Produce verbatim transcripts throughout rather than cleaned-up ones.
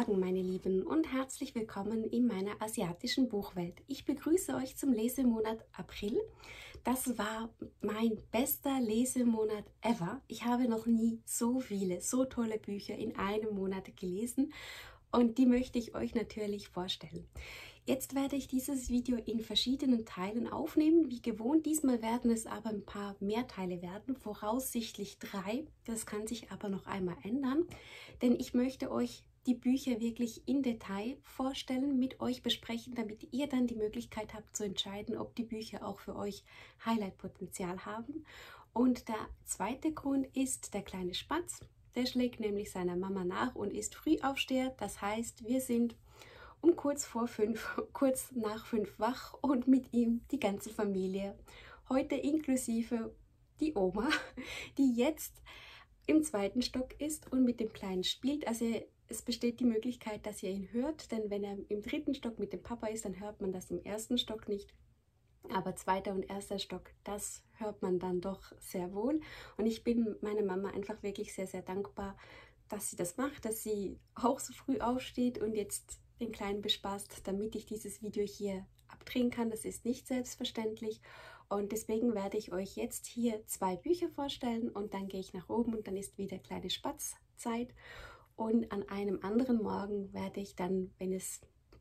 Morgen, meine Lieben, und herzlich willkommen in meiner asiatischen Buchwelt. Ich begrüße euch zum Lesemonat April. Das war mein bester Lesemonat ever. Ich habe noch nie so viele, so tolle Bücher in einem Monat gelesen und die möchte ich euch natürlich vorstellen. Jetzt werde ich dieses Video in verschiedenen Teilen aufnehmen, wie gewohnt. Diesmal werden es aber ein paar mehr Teile werden, voraussichtlich drei. Das kann sich aber noch einmal ändern, denn ich möchte euch die Bücher wirklich in Detail vorstellen, mit euch besprechen, damit ihr dann die Möglichkeit habt zu entscheiden, ob die Bücher auch für euch Highlight-Potenzial haben. Und der zweite Grund ist der kleine Spatz. Der schlägt nämlich seiner Mama nach und ist Frühaufsteher. Das heißt, wir sind um kurz vor fünf, kurz nach fünf wach und mit ihm die ganze Familie. Heute inklusive die Oma, die jetzt im zweiten Stock ist und mit dem Kleinen spielt. Also es besteht die Möglichkeit, dass ihr ihn hört, denn wenn er im dritten Stock mit dem Papa ist, dann hört man das im ersten Stock nicht. Aber zweiter und erster Stock, das hört man dann doch sehr wohl. Und ich bin meiner Mama einfach wirklich sehr, sehr dankbar, dass sie das macht, dass sie auch so früh aufsteht und jetzt den Kleinen bespaßt, damit ich dieses Video hier abdrehen kann. Das ist nicht selbstverständlich und deswegen werde ich euch jetzt hier zwei Bücher vorstellen und dann gehe ich nach oben und dann ist wieder kleine Spatzzeit. Und an einem anderen Morgen werde ich dann, wenn es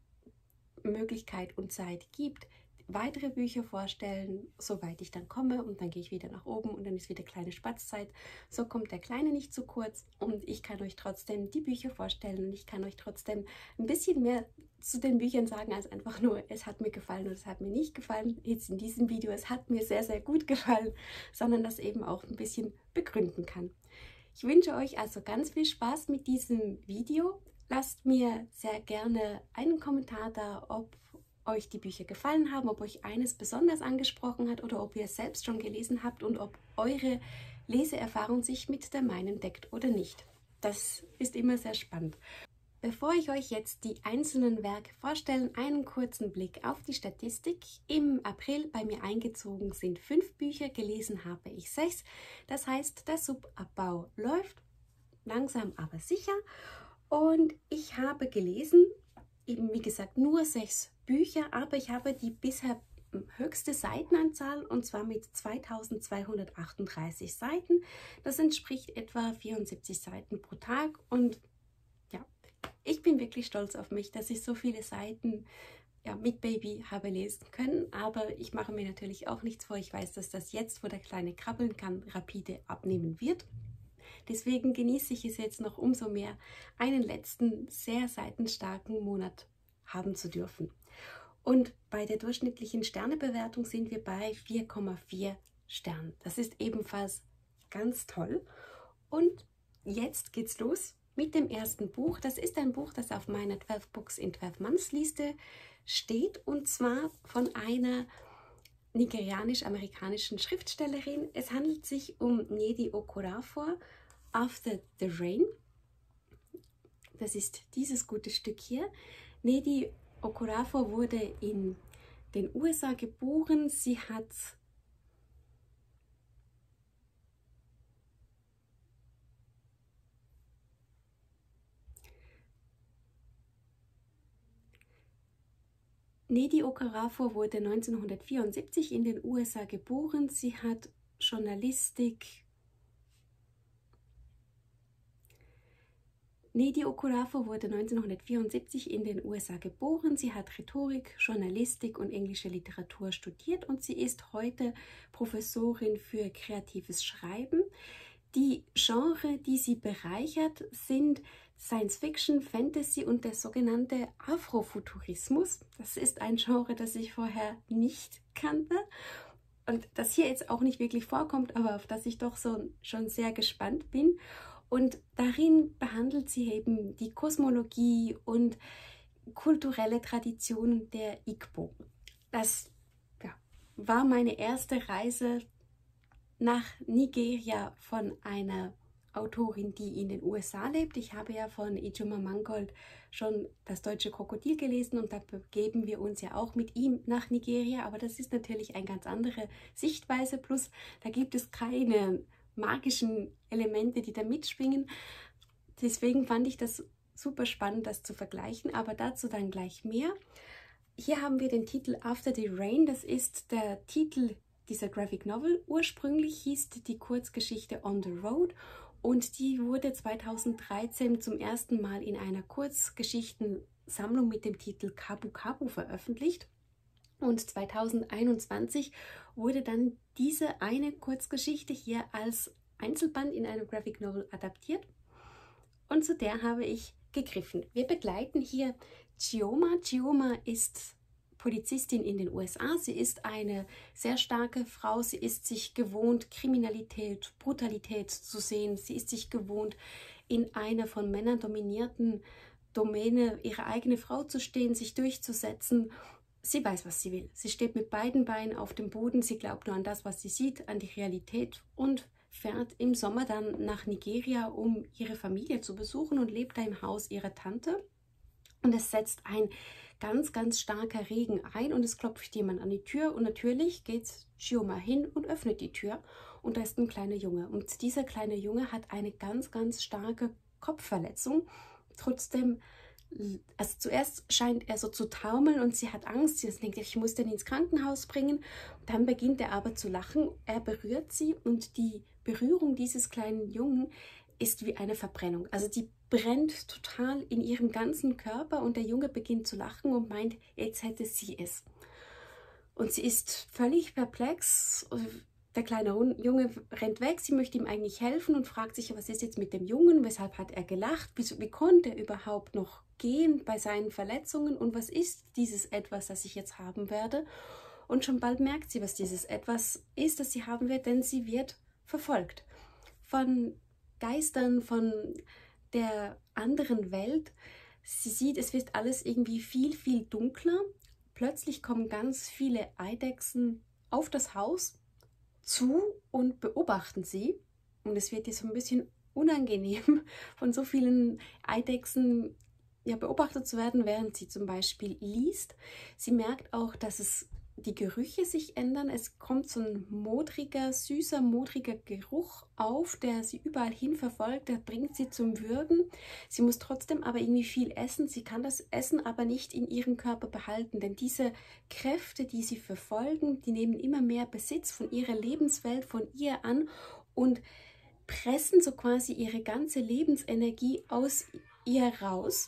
Möglichkeit und Zeit gibt, weitere Bücher vorstellen, soweit ich dann komme, und dann gehe ich wieder nach oben und dann ist wieder kleine Spatzzeit. So kommt der Kleine nicht zu kurz und ich kann euch trotzdem die Bücher vorstellen und ich kann euch trotzdem ein bisschen mehr zu den Büchern sagen, als einfach nur, es hat mir gefallen und es hat mir nicht gefallen. Jetzt in diesem Video, es hat mir sehr, sehr gut gefallen, sondern das eben auch ein bisschen begründen kann. Ich wünsche euch also ganz viel Spaß mit diesem Video. Lasst mir sehr gerne einen Kommentar da, ob euch die Bücher gefallen haben, ob euch eines besonders angesprochen hat oder ob ihr es selbst schon gelesen habt und ob eure Leseerfahrung sich mit der meinen deckt oder nicht. Das ist immer sehr spannend. Bevor ich euch jetzt die einzelnen Werke vorstelle, einen kurzen Blick auf die Statistik. Im April bei mir eingezogen sind fünf Bücher, gelesen habe ich sechs. Das heißt, der Subabbau läuft langsam aber sicher und ich habe gelesen, eben wie gesagt nur sechs Bücher, aber ich habe die bisher höchste Seitenanzahl und zwar mit zweitausendzweihundertachtunddreißig Seiten. Das entspricht etwa vierundsiebzig Seiten pro Tag und ja, ich bin wirklich stolz auf mich, dass ich so viele Seiten ja, mit Baby habe lesen können, aber ich mache mir natürlich auch nichts vor. Ich weiß, dass das jetzt, wo der Kleine krabbeln kann, rapide abnehmen wird. Deswegen genieße ich es jetzt noch umso mehr, einen letzten sehr seitenstarken Monat haben zu dürfen. Und bei der durchschnittlichen Sternebewertung sind wir bei vier Komma vier Sternen. Das ist ebenfalls ganz toll. Und jetzt geht's los mit dem ersten Buch. Das ist ein Buch, das auf meiner zwölf Books in zwölf Months Liste steht und zwar von einer nigerianisch-amerikanischen Schriftstellerin. Es handelt sich um Nnedi Okorafor, After the Rain. Das ist dieses gute Stück hier. Nnedi Okorafor wurde in den U S A geboren. Sie hat Nnedi Okorafor wurde neunzehnhundertvierundsiebzig in den U S A geboren. Sie hat Journalistik Nnedi Okorafor wurde neunzehnhundertvierundsiebzig in den U S A geboren. Sie hat Rhetorik, Journalistik und englische Literatur studiert und sie ist heute Professorin für kreatives Schreiben. Die Genre, die sie bereichert, sind Science Fiction, Fantasy und der sogenannte Afrofuturismus. Das ist ein Genre, das ich vorher nicht kannte und das hier jetzt auch nicht wirklich vorkommt, aber auf das ich doch so schon sehr gespannt bin. Und darin behandelt sie eben die Kosmologie und kulturelle Traditionen der Igbo. Das ja, war meine erste Reise nach Nigeria von einer Autorin, die in den U S A lebt. Ich habe ja von Ijoma Mangold schon Das deutsche Krokodil gelesen und da begeben wir uns ja auch mit ihm nach Nigeria. Aber das ist natürlich eine ganz andere Sichtweise. Plus, da gibt es keine magischen Elemente, die da mitschwingen. Deswegen fand ich das super spannend, das zu vergleichen, aber dazu dann gleich mehr. Hier haben wir den Titel After the Rain, das ist der Titel dieser Graphic Novel. Ursprünglich hieß die Kurzgeschichte On the Road und die wurde zweitausenddreizehn zum ersten Mal in einer Kurzgeschichtensammlung mit dem Titel Kabu Kabu veröffentlicht. Und zweitausendeinundzwanzig wurde dann diese eine Kurzgeschichte hier als Einzelband in einem Graphic Novel adaptiert. Und zu der habe ich gegriffen. Wir begleiten hier Chioma. Chioma ist Polizistin in den U S A. Sie ist eine sehr starke Frau. Sie ist sich gewohnt, Kriminalität, Brutalität zu sehen. Sie ist sich gewohnt, in einer von Männern dominierten Domäne ihre eigene Frau zu stehen, sich durchzusetzen. Sie weiß, was sie will. Sie steht mit beiden Beinen auf dem Boden. Sie glaubt nur an das, was sie sieht, an die Realität und fährt im Sommer dann nach Nigeria, um ihre Familie zu besuchen und lebt da im Haus ihrer Tante. Und es setzt ein ganz, ganz starker Regen ein und es klopft jemand an die Tür und natürlich geht Chioma hin und öffnet die Tür und da ist ein kleiner Junge. Und dieser kleine Junge hat eine ganz, ganz starke Kopfverletzung. Trotzdem, also zuerst scheint er so zu taumeln und sie hat Angst. Sie denkt, ich muss den ins Krankenhaus bringen. Dann beginnt er aber zu lachen. Er berührt sie und die Berührung dieses kleinen Jungen ist wie eine Verbrennung. Also die brennt total in ihrem ganzen Körper und der Junge beginnt zu lachen und meint, jetzt hätte sie es. Und sie ist völlig perplex. Der kleine Junge rennt weg, sie möchte ihm eigentlich helfen und fragt sich, was ist jetzt mit dem Jungen, weshalb hat er gelacht, wie, wie konnte er überhaupt noch gehen bei seinen Verletzungen und was ist dieses Etwas, das ich jetzt haben werde. Und schon bald merkt sie, was dieses Etwas ist, das sie haben wird, denn sie wird verfolgt von Geistern, von der anderen Welt. Sie sieht, es wird alles irgendwie viel, viel dunkler. Plötzlich kommen ganz viele Eidechsen auf das Haus zu und beobachten sie. Und es wird ihr so ein bisschen unangenehm, von so vielen Eidechsen ja, beobachtet zu werden, während sie zum Beispiel liest. Sie merkt auch, dass es die Gerüche sich ändern. Es kommt so ein modriger, süßer, modriger Geruch auf, der sie überall hin verfolgt. Der bringt sie zum Würgen. Sie muss trotzdem aber irgendwie viel essen. Sie kann das Essen aber nicht in ihrem Körper behalten, denn diese Kräfte, die sie verfolgen, die nehmen immer mehr Besitz von ihrer Lebenswelt, von ihr an und pressen so quasi ihre ganze Lebensenergie aus ihr raus.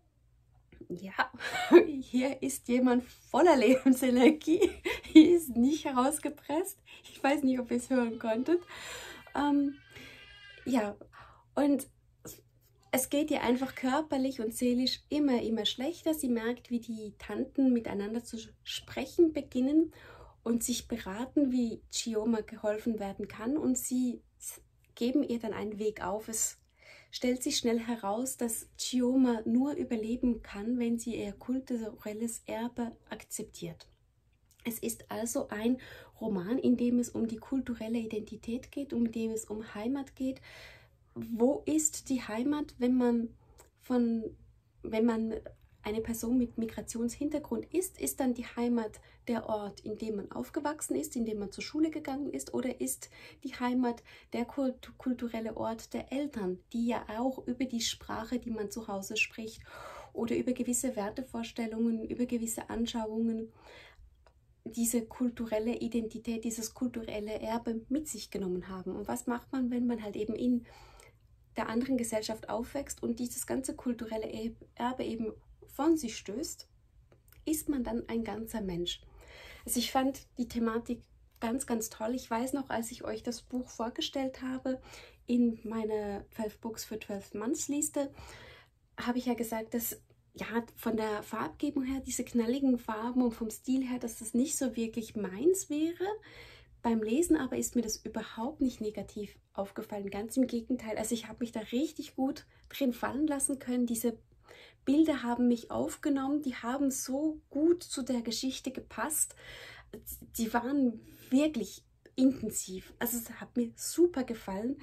Ja, hier ist jemand voller Lebensenergie. Hier ist nicht herausgepresst. Ich weiß nicht, ob ihr es hören konntet. Ähm, ja, und es geht ihr einfach körperlich und seelisch immer, immer schlechter. Sie merkt, wie die Tanten miteinander zu sprechen beginnen und sich beraten, wie Chioma geholfen werden kann. Und sie geben ihr dann einen Weg auf. Es stellt sich schnell heraus, dass Chioma nur überleben kann, wenn sie ihr kulturelles Erbe akzeptiert. Es ist also ein Roman, in dem es um die kulturelle Identität geht, um dem es um Heimat geht. Wo ist die Heimat, wenn man, von, wenn man eine Person mit Migrationshintergrund ist? Ist dann die Heimat der Ort, in dem man aufgewachsen ist, in dem man zur Schule gegangen ist? Oder ist die Heimat der kult kulturelle Ort der Eltern, die ja auch über die Sprache, die man zu Hause spricht, oder über gewisse Wertevorstellungen, über gewisse Anschauungen, diese kulturelle Identität, dieses kulturelle Erbe mit sich genommen haben? Und was macht man, wenn man halt eben in der anderen Gesellschaft aufwächst und dieses ganze kulturelle Erbe eben von sich stößt? Ist man dann ein ganzer Mensch? Also ich fand die Thematik ganz, ganz toll. Ich weiß noch, als ich euch das Buch vorgestellt habe in meiner zwölf Books für zwölf Months Liste, habe ich ja gesagt, dass ja von der Farbgebung her, diese knalligen Farben und vom Stil her, dass das nicht so wirklich meins wäre. Beim Lesen aber ist mir das überhaupt nicht negativ aufgefallen. Ganz im Gegenteil. Also ich habe mich da richtig gut drin fallen lassen können. Diese Bilder haben mich aufgenommen, die haben so gut zu der Geschichte gepasst. Die waren wirklich intensiv. Also es hat mir super gefallen.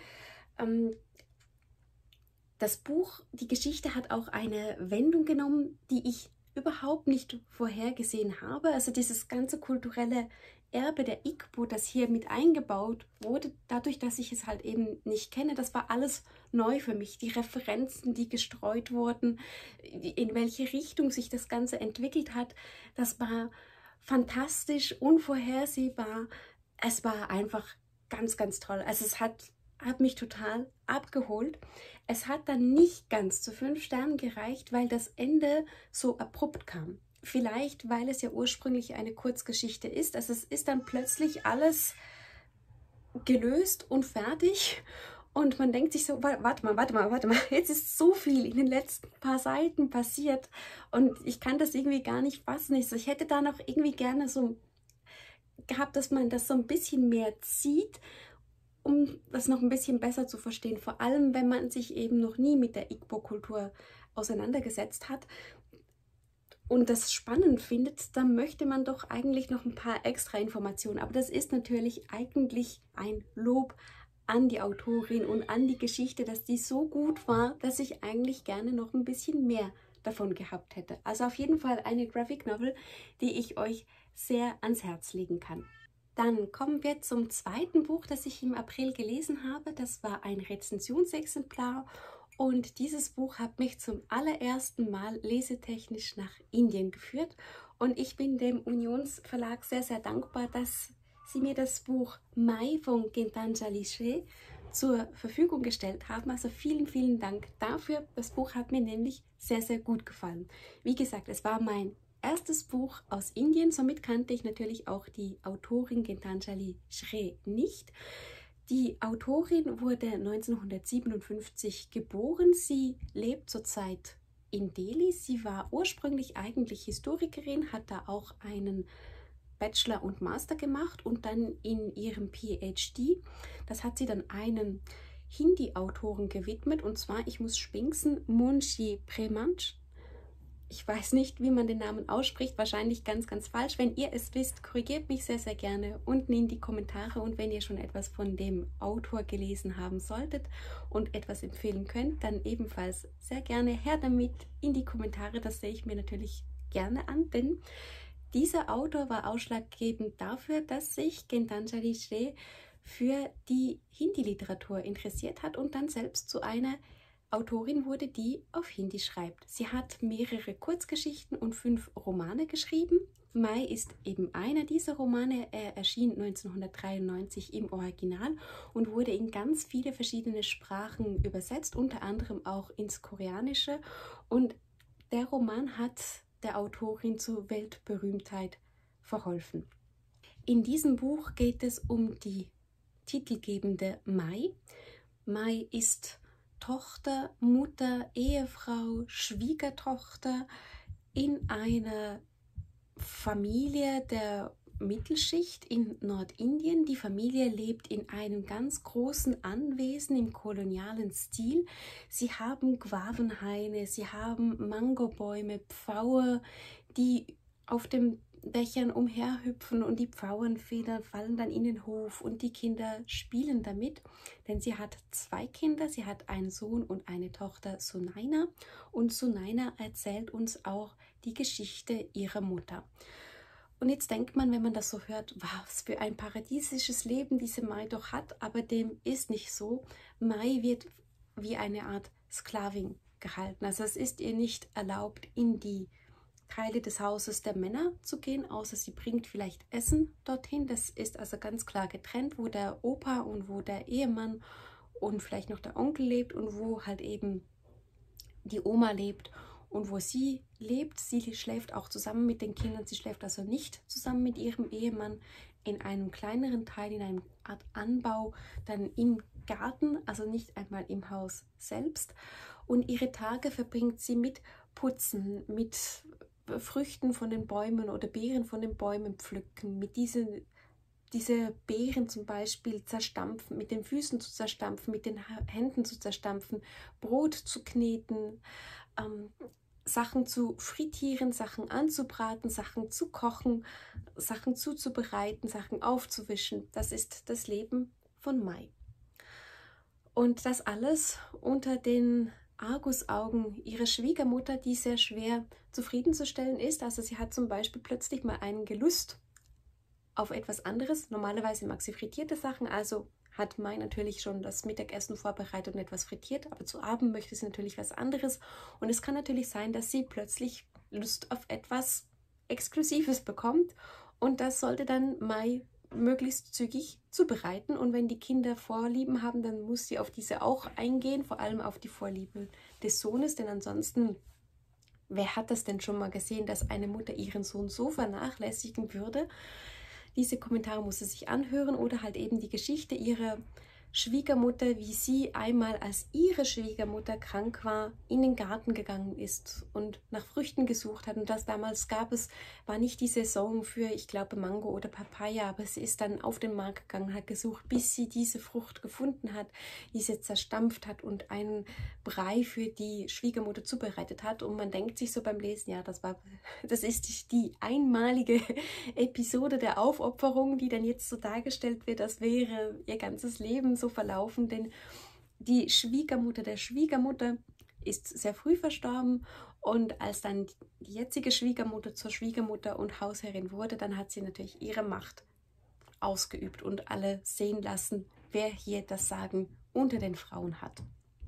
Das Buch, die Geschichte hat auch eine Wendung genommen, die ich überhaupt nicht vorhergesehen habe. Also dieses ganze kulturelle Erbe der Igbo, das hier mit eingebaut wurde, dadurch, dass ich es halt eben nicht kenne, das war alles neu für mich. Die Referenzen, die gestreut wurden, in welche Richtung sich das Ganze entwickelt hat, das war fantastisch, unvorhersehbar. Es war einfach ganz, ganz toll. Also es hat, hat mich total abgeholt. Es hat dann nicht ganz zu fünf Sternen gereicht, weil das Ende so abrupt kam. Vielleicht, weil es ja ursprünglich eine Kurzgeschichte ist. Also es ist dann plötzlich alles gelöst und fertig. Und man denkt sich so, warte mal, warte mal, warte mal, jetzt ist so viel in den letzten paar Seiten passiert. Und ich kann das irgendwie gar nicht fassen. Ich hätte da noch irgendwie gerne so gehabt, dass man das so ein bisschen mehr zieht, um das noch ein bisschen besser zu verstehen. Vor allem, wenn man sich eben noch nie mit der Igbo-Kultur auseinandergesetzt hat und das spannend findet, dann möchte man doch eigentlich noch ein paar extra Informationen. Aber das ist natürlich eigentlich ein Lob an die Autorin und an die Geschichte, dass die so gut war, dass ich eigentlich gerne noch ein bisschen mehr davon gehabt hätte. Also auf jeden Fall eine Graphic Novel, die ich euch sehr ans Herz legen kann. Dann kommen wir zum zweiten Buch, das ich im April gelesen habe. Das war ein Rezensionsexemplar. Und dieses Buch hat mich zum allerersten Mal lesetechnisch nach Indien geführt. Und ich bin dem Unionsverlag sehr, sehr dankbar, dass sie mir das Buch Mai von Gitanjali Shree zur Verfügung gestellt haben. Also vielen, vielen Dank dafür. Das Buch hat mir nämlich sehr, sehr gut gefallen. Wie gesagt, es war mein erstes Buch aus Indien. Somit kannte ich natürlich auch die Autorin Gitanjali Shree nicht. Die Autorin wurde neunzehnhundertsiebenundfünfzig geboren. Sie lebt zurzeit in Delhi. Sie war ursprünglich eigentlich Historikerin, hat da auch einen Bachelor und Master gemacht und dann in ihrem P H D, das hat sie dann einem Hindi-Autoren gewidmet, und zwar, ich muss spinksen, Munshi Premchandra. Ich weiß nicht, wie man den Namen ausspricht, wahrscheinlich ganz, ganz falsch. Wenn ihr es wisst, korrigiert mich sehr, sehr gerne unten in die Kommentare. Und wenn ihr schon etwas von dem Autor gelesen haben solltet und etwas empfehlen könnt, dann ebenfalls sehr gerne her damit in die Kommentare. Das sehe ich mir natürlich gerne an, denn dieser Autor war ausschlaggebend dafür, dass sich Gitanjali Shree für die Hindi-Literatur interessiert hat und dann selbst zu einer Autorin wurde, die auf Hindi schreibt. Sie hat mehrere Kurzgeschichten und fünf Romane geschrieben. Mai ist eben einer dieser Romane. Er erschien neunzehnhundertdreiundneunzig im Original und wurde in ganz viele verschiedene Sprachen übersetzt, unter anderem auch ins Koreanische. Und der Roman hat der Autorin zur Weltberühmtheit verholfen. In diesem Buch geht es um die titelgebende Mai. Mai ist Tochter, Mutter, Ehefrau, Schwiegertochter in einer Familie der Mittelschicht in Nordindien. Die Familie lebt in einem ganz großen Anwesen im kolonialen Stil. Sie haben Guavenhaine, sie haben Mangobäume, Pfaue, die auf den Dächern umherhüpfen, und die Pfauenfedern fallen dann in den Hof und die Kinder spielen damit, denn sie hat zwei Kinder, sie hat einen Sohn und eine Tochter, Sunaina, und Sunaina erzählt uns auch die Geschichte ihrer Mutter. Und jetzt denkt man, wenn man das so hört, was für ein paradiesisches Leben diese Mai doch hat, aber dem ist nicht so. Mai wird wie eine Art Sklavin gehalten, also es ist ihr nicht erlaubt, in die Teile des Hauses der Männer zu gehen, außer sie bringt vielleicht Essen dorthin. Das ist also ganz klar getrennt, wo der Opa und wo der Ehemann und vielleicht noch der Onkel lebt und wo halt eben die Oma lebt und wo sie lebt. Sie schläft auch zusammen mit den Kindern, sie schläft also nicht zusammen mit ihrem Ehemann in einem kleineren Teil, in einer Art Anbau, dann im Garten, also nicht einmal im Haus selbst. Und ihre Tage verbringt sie mit Putzen, mit Früchten von den Bäumen oder Beeren von den Bäumen pflücken, mit diesen diese Beeren zum Beispiel zerstampfen, mit den Füßen zu zerstampfen, mit den Händen zu zerstampfen, Brot zu kneten, ähm, Sachen zu frittieren, Sachen anzubraten, Sachen zu kochen, Sachen zuzubereiten, Sachen aufzuwischen. Das ist das Leben von Mai. Und das alles unter den Argusaugen ihre Schwiegermutter, die sehr schwer zufriedenzustellen ist. Also sie hat zum Beispiel plötzlich mal einen Gelust auf etwas anderes. Normalerweise mag sie frittierte Sachen, also hat Mai natürlich schon das Mittagessen vorbereitet und etwas frittiert, aber zu Abend möchte sie natürlich was anderes. Und es kann natürlich sein, dass sie plötzlich Lust auf etwas Exklusives bekommt und das sollte dann Mai möglichst zügig zubereiten. Und wenn die Kinder Vorlieben haben, dann muss sie auf diese auch eingehen, vor allem auf die Vorliebe des Sohnes, denn ansonsten, wer hat das denn schon mal gesehen, dass eine Mutter ihren Sohn so vernachlässigen würde? Diese Kommentare muss sie sich anhören oder halt eben die Geschichte ihrer Schwiegermutter, wie sie einmal, als ihre Schwiegermutter krank war, in den Garten gegangen ist und nach Früchten gesucht hat. Und das damals gab es, war nicht die Saison für, ich glaube, Mango oder Papaya, aber sie ist dann auf den Markt gegangen, hat gesucht, bis sie diese Frucht gefunden hat, die sie zerstampft hat und einen Brei für die Schwiegermutter zubereitet hat. Und man denkt sich so beim Lesen, ja, das war, das ist die einmalige Episode der Aufopferung, die dann jetzt so dargestellt wird, als wäre ihr ganzes Leben so verlaufen, denn die Schwiegermutter der Schwiegermutter ist sehr früh verstorben und als dann die jetzige Schwiegermutter zur Schwiegermutter und Hausherrin wurde, dann hat sie natürlich ihre Macht ausgeübt und alle sehen lassen, wer hier das Sagen unter den Frauen hat.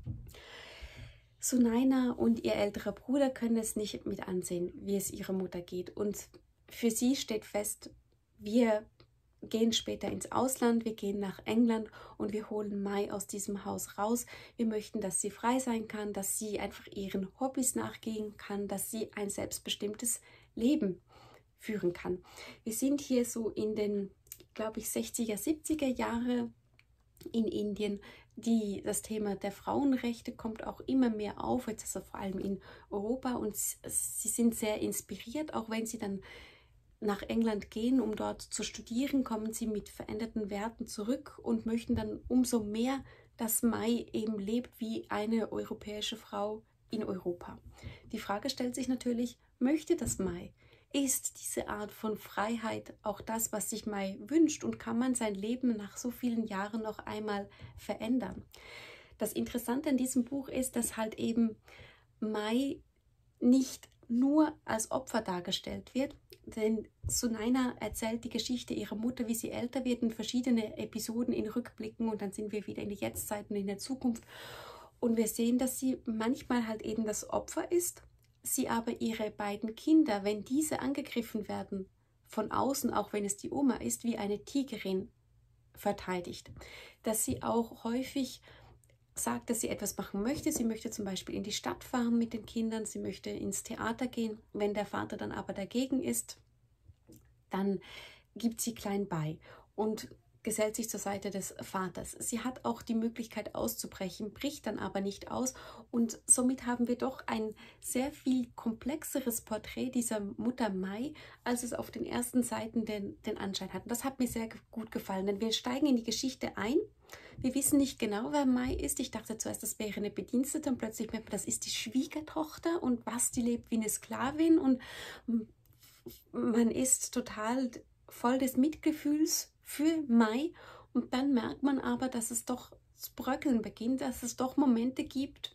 Sunaina und ihr älterer Bruder können es nicht mit ansehen, wie es ihrer Mutter geht, und für sie steht fest, wir gehen später ins Ausland, wir gehen nach England und wir holen Mai aus diesem Haus raus. Wir möchten, dass sie frei sein kann, dass sie einfach ihren Hobbys nachgehen kann, dass sie ein selbstbestimmtes Leben führen kann. Wir sind hier so in den, glaube ich, sechziger, siebziger Jahre in Indien. Die, das Thema der Frauenrechte kommt auch immer mehr auf, jetzt also vor allem in Europa, und sie sind sehr inspiriert, auch wenn sie dann nach England gehen, um dort zu studieren, kommen sie mit veränderten Werten zurück und möchten dann umso mehr, dass Mai eben lebt wie eine europäische Frau in Europa. Die Frage stellt sich natürlich, möchte das Mai? Ist diese Art von Freiheit auch das, was sich Mai wünscht, und kann man sein Leben nach so vielen Jahren noch einmal verändern? Das Interessante an diesem Buch ist, dass halt eben Mai nicht nur als Opfer dargestellt wird, denn Sunaina erzählt die Geschichte ihrer Mutter, wie sie älter wird, in verschiedene Episoden in Rückblicken, und dann sind wir wieder in die Jetztzeit und in der Zukunft. Und wir sehen, dass sie manchmal halt eben das Opfer ist, sie aber ihre beiden Kinder, wenn diese angegriffen werden, von außen, auch wenn es die Oma ist, wie eine Tigerin verteidigt. Dass sie auch häufig sagt, dass sie etwas machen möchte. Sie möchte zum Beispiel in die Stadt fahren mit den Kindern, sie möchte ins Theater gehen. Wenn der Vater dann aber dagegen ist, dann gibt sie klein bei und gesellt sich zur Seite des Vaters. Sie hat auch die Möglichkeit auszubrechen, bricht dann aber nicht aus, und somit haben wir doch ein sehr viel komplexeres Porträt dieser Mutter Mai, als es auf den ersten Seiten den, den Anschein hat. Und das hat mir sehr gut gefallen, denn wir steigen in die Geschichte ein. Wir wissen nicht genau, wer Mai ist. Ich dachte zuerst, das wäre eine Bedienstete, und plötzlich merkt man, das ist die Schwiegertochter, und was, die lebt wie eine Sklavin, und man ist total voll des Mitgefühls für Mai, und dann merkt man aber, dass es doch zu bröckeln beginnt, dass es doch Momente gibt,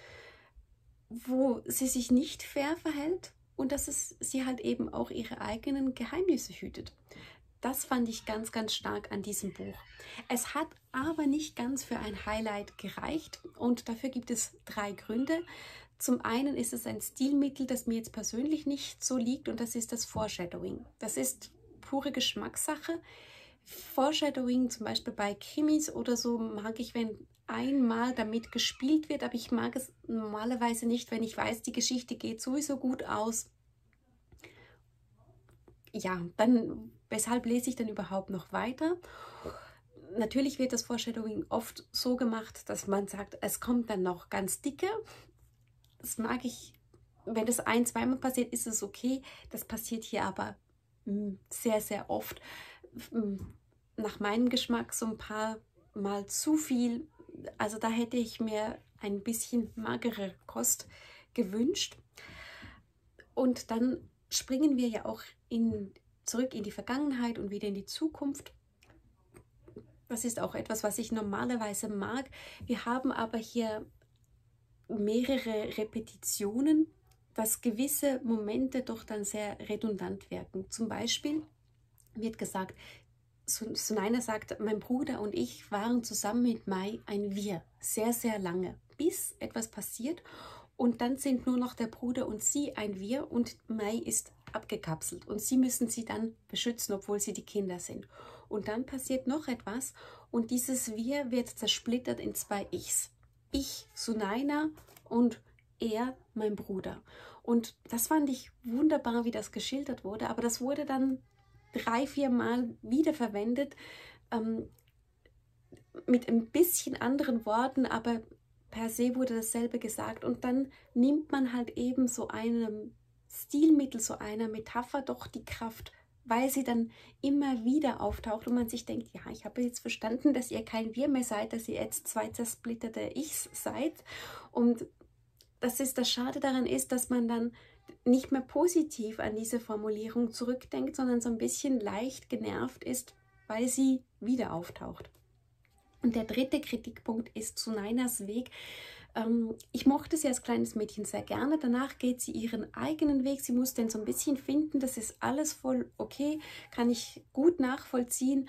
wo sie sich nicht fair verhält und dass es sie halt eben auch ihre eigenen Geheimnisse hütet. Das fand ich ganz, ganz stark an diesem Buch. Es hat aber nicht ganz für ein Highlight gereicht, und dafür gibt es drei Gründe. Zum einen ist es ein Stilmittel, das mir jetzt persönlich nicht so liegt, und das ist das Foreshadowing. Das ist pure Geschmackssache. Foreshadowing zum Beispiel bei Krimis oder so mag ich, wenn einmal damit gespielt wird, aber ich mag es normalerweise nicht, wenn ich weiß, die Geschichte geht sowieso gut aus. Ja, dann, weshalb lese ich dann überhaupt noch weiter? Natürlich wird das Foreshadowing oft so gemacht, dass man sagt, es kommt dann noch ganz dicke. Das mag ich, wenn das ein-, zweimal passiert, ist es okay. Das passiert hier aber sehr, sehr oft. Nach meinem Geschmack so ein paar Mal zu viel. Also da hätte ich mir ein bisschen magere Kost gewünscht. Und dann springen wir ja auch in, zurück in die Vergangenheit und wieder in die Zukunft. Das ist auch etwas, was ich normalerweise mag. Wir haben aber hier mehrere Repetitionen, dass gewisse Momente doch dann sehr redundant wirken. Zum Beispiel wird gesagt, Sunaina sagt, mein Bruder und ich waren zusammen mit Mai ein Wir, sehr, sehr lange, bis etwas passiert und dann sind nur noch der Bruder und sie ein Wir und Mai ist abgekapselt und sie müssen sie dann beschützen, obwohl sie die Kinder sind. Und dann passiert noch etwas und dieses Wir wird zersplittert in zwei Ichs. Ich, Sunaina, und er, mein Bruder. Und das fand ich wunderbar, wie das geschildert wurde, aber das wurde dann drei, vier Mal wiederverwendet, ähm, mit ein bisschen anderen Worten, aber per se wurde dasselbe gesagt. Und dann nimmt man halt eben so einem Stilmittel, so einer Metapher doch die Kraft, weil sie dann immer wieder auftaucht und man sich denkt, ja, ich habe jetzt verstanden, dass ihr kein Wir mehr seid, dass ihr jetzt zwei zersplitterte Ichs seid. Und das ist das Schade daran ist, dass man dann nicht mehr positiv an diese Formulierung zurückdenkt, sondern so ein bisschen leicht genervt ist, weil sie wieder auftaucht. Und der dritte Kritikpunkt ist Sunainas Weg. Ähm, ich mochte sie als kleines Mädchen sehr gerne. Danach geht sie ihren eigenen Weg. Sie muss den so ein bisschen finden. Das ist alles voll okay, kann ich gut nachvollziehen.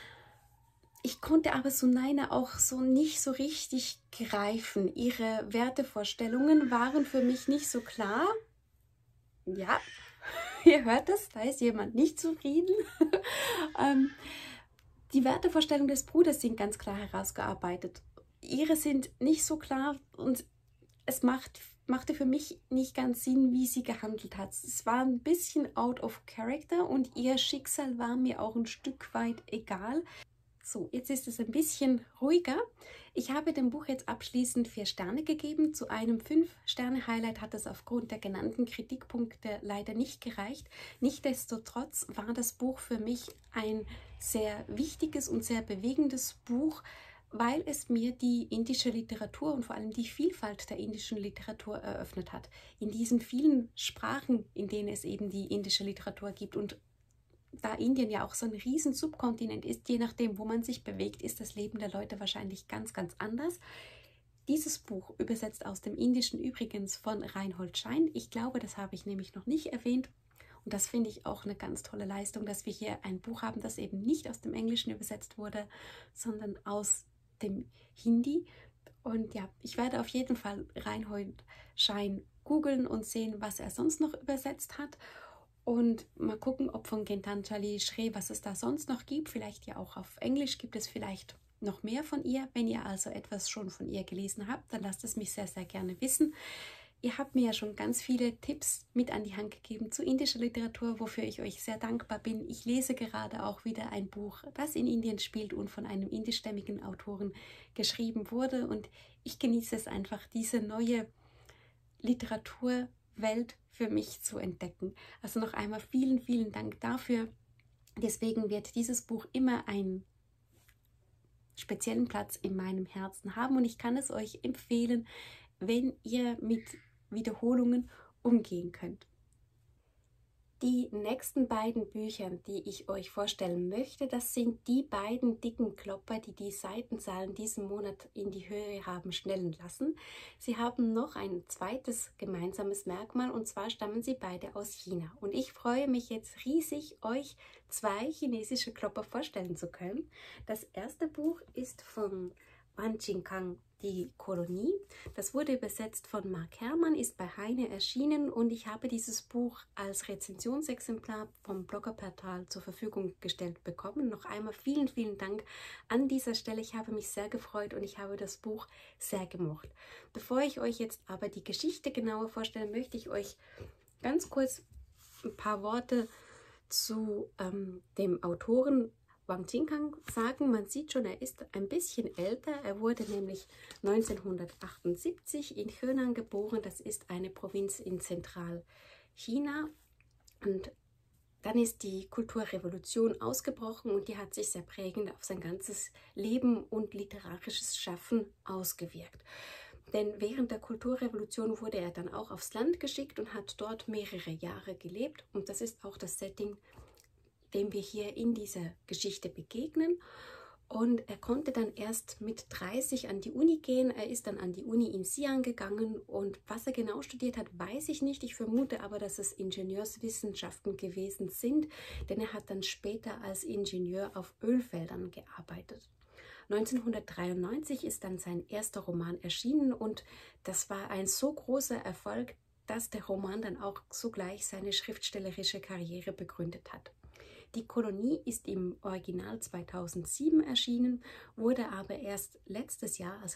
Ich konnte aber Sunaina auch so nicht so richtig greifen. Ihre Wertevorstellungen waren für mich nicht so klar. Ja, ihr hört es, da ist jemand nicht zufrieden. ähm, die Wertevorstellungen des Bruders sind ganz klar herausgearbeitet. Ihre sind nicht so klar und es macht, machte für mich nicht ganz Sinn, wie sie gehandelt hat. Es war ein bisschen out of character und ihr Schicksal war mir auch ein Stück weit egal. So, jetzt ist es ein bisschen ruhiger. Ich habe dem Buch jetzt abschließend vier Sterne gegeben. Zu einem fünf Sterne Highlight hat es aufgrund der genannten Kritikpunkte leider nicht gereicht. Nichtsdestotrotz war das Buch für mich ein sehr wichtiges und sehr bewegendes Buch, weil es mir die indische Literatur und vor allem die Vielfalt der indischen Literatur eröffnet hat. In diesen vielen Sprachen, in denen es eben die indische Literatur gibt und da Indien ja auch so ein riesen Subkontinent ist, je nachdem, wo man sich bewegt, ist das Leben der Leute wahrscheinlich ganz, ganz anders. Dieses Buch, übersetzt aus dem Indischen übrigens von Reinhold Schein, ich glaube, das habe ich nämlich noch nicht erwähnt und das finde ich auch eine ganz tolle Leistung, dass wir hier ein Buch haben, das eben nicht aus dem Englischen übersetzt wurde, sondern aus dem Hindi. Und ja, ich werde auf jeden Fall Reinhold Schein googeln und sehen, was er sonst noch übersetzt hat. Und mal gucken, ob von Gitanjali Shree, was es da sonst noch gibt. Vielleicht ja auch auf Englisch gibt es vielleicht noch mehr von ihr. Wenn ihr also etwas schon von ihr gelesen habt, dann lasst es mich sehr, sehr gerne wissen. Ihr habt mir ja schon ganz viele Tipps mit an die Hand gegeben zu indischer Literatur, wofür ich euch sehr dankbar bin. Ich lese gerade auch wieder ein Buch, das in Indien spielt und von einem indischstämmigen Autoren geschrieben wurde. Und ich genieße es einfach, diese neue Literaturwelt für mich zu entdecken. Also noch einmal vielen, vielen Dank dafür. Deswegen wird dieses Buch immer einen speziellen Platz in meinem Herzen haben und ich kann es euch empfehlen, wenn ihr mit Wiederholungen umgehen könnt. Die nächsten beiden Bücher, die ich euch vorstellen möchte, das sind die beiden dicken Klopper, die die Seitenzahlen diesen Monat in die Höhe haben schnellen lassen. Sie haben noch ein zweites gemeinsames Merkmal und zwar stammen sie beide aus China. Und ich freue mich jetzt riesig, euch zwei chinesische Klopper vorstellen zu können. Das erste Buch ist von Wan Jingkang, Die Kolonie. Das wurde übersetzt von Marc Herrmann, ist bei Heine erschienen und ich habe dieses Buch als Rezensionsexemplar vom Bloggerportal zur Verfügung gestellt bekommen. Noch einmal vielen, vielen Dank an dieser Stelle. Ich habe mich sehr gefreut und ich habe das Buch sehr gemocht. Bevor ich euch jetzt aber die Geschichte genauer vorstelle, möchte ich euch ganz kurz ein paar Worte zu ähm, dem Autoren Wan Jingkang sagen. Man sieht schon, er ist ein bisschen älter. Er wurde nämlich neunzehnhundertachtundsiebzig in Henan geboren. Das ist eine Provinz in Zentralchina. Und dann ist die Kulturrevolution ausgebrochen und die hat sich sehr prägend auf sein ganzes Leben und literarisches Schaffen ausgewirkt. Denn während der Kulturrevolution wurde er dann auch aufs Land geschickt und hat dort mehrere Jahre gelebt. Und das ist auch das Setting, dem wir hier in dieser Geschichte begegnen. Und er konnte dann erst mit dreißig an die Uni gehen. Er ist dann an die Uni in Xi'an gegangen und was er genau studiert hat, weiß ich nicht. Ich vermute aber, dass es Ingenieurswissenschaften gewesen sind, denn er hat dann später als Ingenieur auf Ölfeldern gearbeitet. neunzehnhundertdreiundneunzig ist dann sein erster Roman erschienen und das war ein so großer Erfolg, dass der Roman dann auch sogleich seine schriftstellerische Karriere begründet hat. Die Kolonie ist im Original zweitausendsieben erschienen, wurde aber erst letztes Jahr, also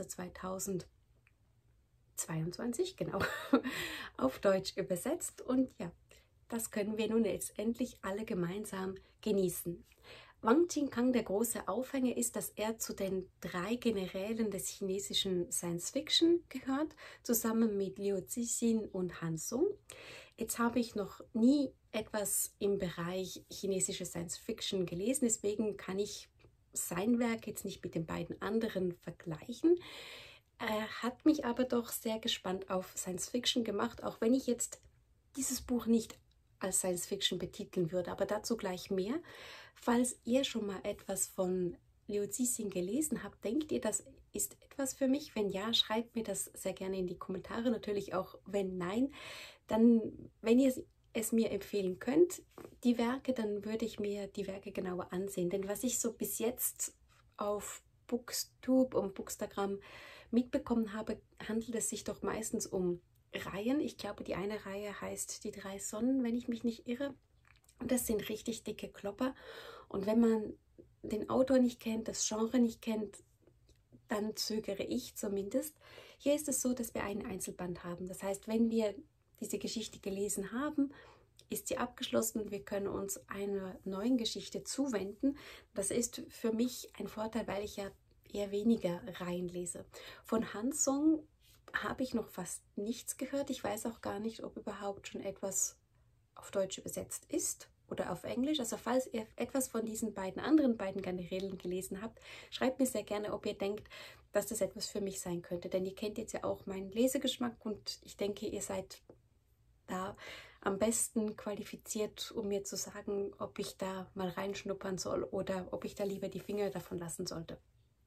zweitausendzweiundzwanzig, genau, auf Deutsch übersetzt. Und ja, das können wir nun jetzt endlich alle gemeinsam genießen. Wang Qingkang, der große Aufhänger ist, dass er zu den drei Generälen des chinesischen Science-Fiction gehört, zusammen mit Liu Cixin und Han Sung. Jetzt habe ich noch nie etwas im Bereich chinesische Science-Fiction gelesen, deswegen kann ich sein Werk jetzt nicht mit den beiden anderen vergleichen. Er hat mich aber doch sehr gespannt auf Science-Fiction gemacht, auch wenn ich jetzt dieses Buch nicht als Science-Fiction betiteln würde, aber dazu gleich mehr. Falls ihr schon mal etwas von Liu Cixin gelesen habt, denkt ihr, das ist etwas für mich? Wenn ja, schreibt mir das sehr gerne in die Kommentare. Natürlich auch, wenn nein, dann, wenn ihr es mir empfehlen könnt, die Werke, dann würde ich mir die Werke genauer ansehen. Denn was ich so bis jetzt auf Booktube und Bookstagram mitbekommen habe, handelt es sich doch meistens um Reihen. Ich glaube, die eine Reihe heißt Die drei Sonnen, wenn ich mich nicht irre. Und das sind richtig dicke Klopper. Und wenn man den Autor nicht kennt, das Genre nicht kennt, dann zögere ich zumindest. Hier ist es so, dass wir einen Einzelband haben. Das heißt, wenn wir diese Geschichte gelesen haben, ist sie abgeschlossen und wir können uns einer neuen Geschichte zuwenden. Das ist für mich ein Vorteil, weil ich ja eher weniger Reihen lese. Von Han Sung habe ich noch fast nichts gehört. Ich weiß auch gar nicht, ob überhaupt schon etwas auf Deutsch übersetzt ist oder auf Englisch. Also falls ihr etwas von diesen beiden anderen beiden Generälen gelesen habt, schreibt mir sehr gerne, ob ihr denkt, dass das etwas für mich sein könnte. Denn ihr kennt jetzt ja auch meinen Lesegeschmack und ich denke, ihr seid da am besten qualifiziert, um mir zu sagen, ob ich da mal reinschnuppern soll oder ob ich da lieber die Finger davon lassen sollte.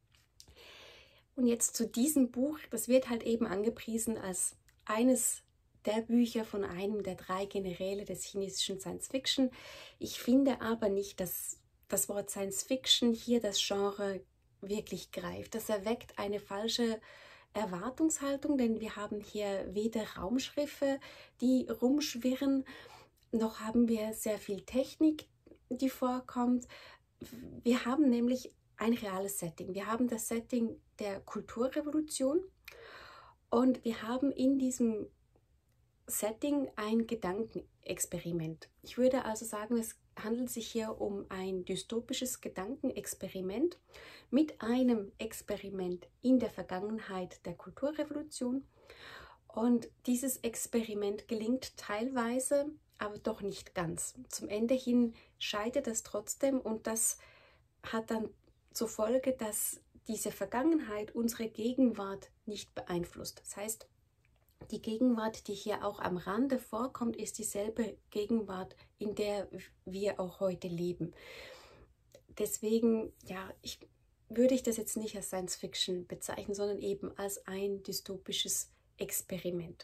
Und jetzt zu diesem Buch, das wird halt eben angepriesen als eines der Bücher von einem der drei Generäle des chinesischen Science-Fiction. Ich finde aber nicht, dass das Wort Science-Fiction hier das Genre wirklich greift. Das erweckt eine falsche Erwartungshaltung, denn wir haben hier weder Raumschiffe, die rumschwirren, noch haben wir sehr viel Technik, die vorkommt. Wir haben nämlich ein reales Setting. Wir haben das Setting der Kulturrevolution und wir haben in diesem Setting ein Gedankenexperiment. Ich würde also sagen, es handelt sich hier um ein dystopisches Gedankenexperiment mit einem Experiment in der Vergangenheit der Kulturrevolution. Und dieses Experiment gelingt teilweise, aber doch nicht ganz. Zum Ende hin scheitert es trotzdem und das hat dann zur Folge, dass diese Vergangenheit unsere Gegenwart nicht beeinflusst. Das heißt, die Gegenwart, die hier auch am Rande vorkommt, ist dieselbe Gegenwart, in der wir auch heute leben. Deswegen, ja, ich, würde ich das jetzt nicht als Science Fiction bezeichnen, sondern eben als ein dystopisches Experiment.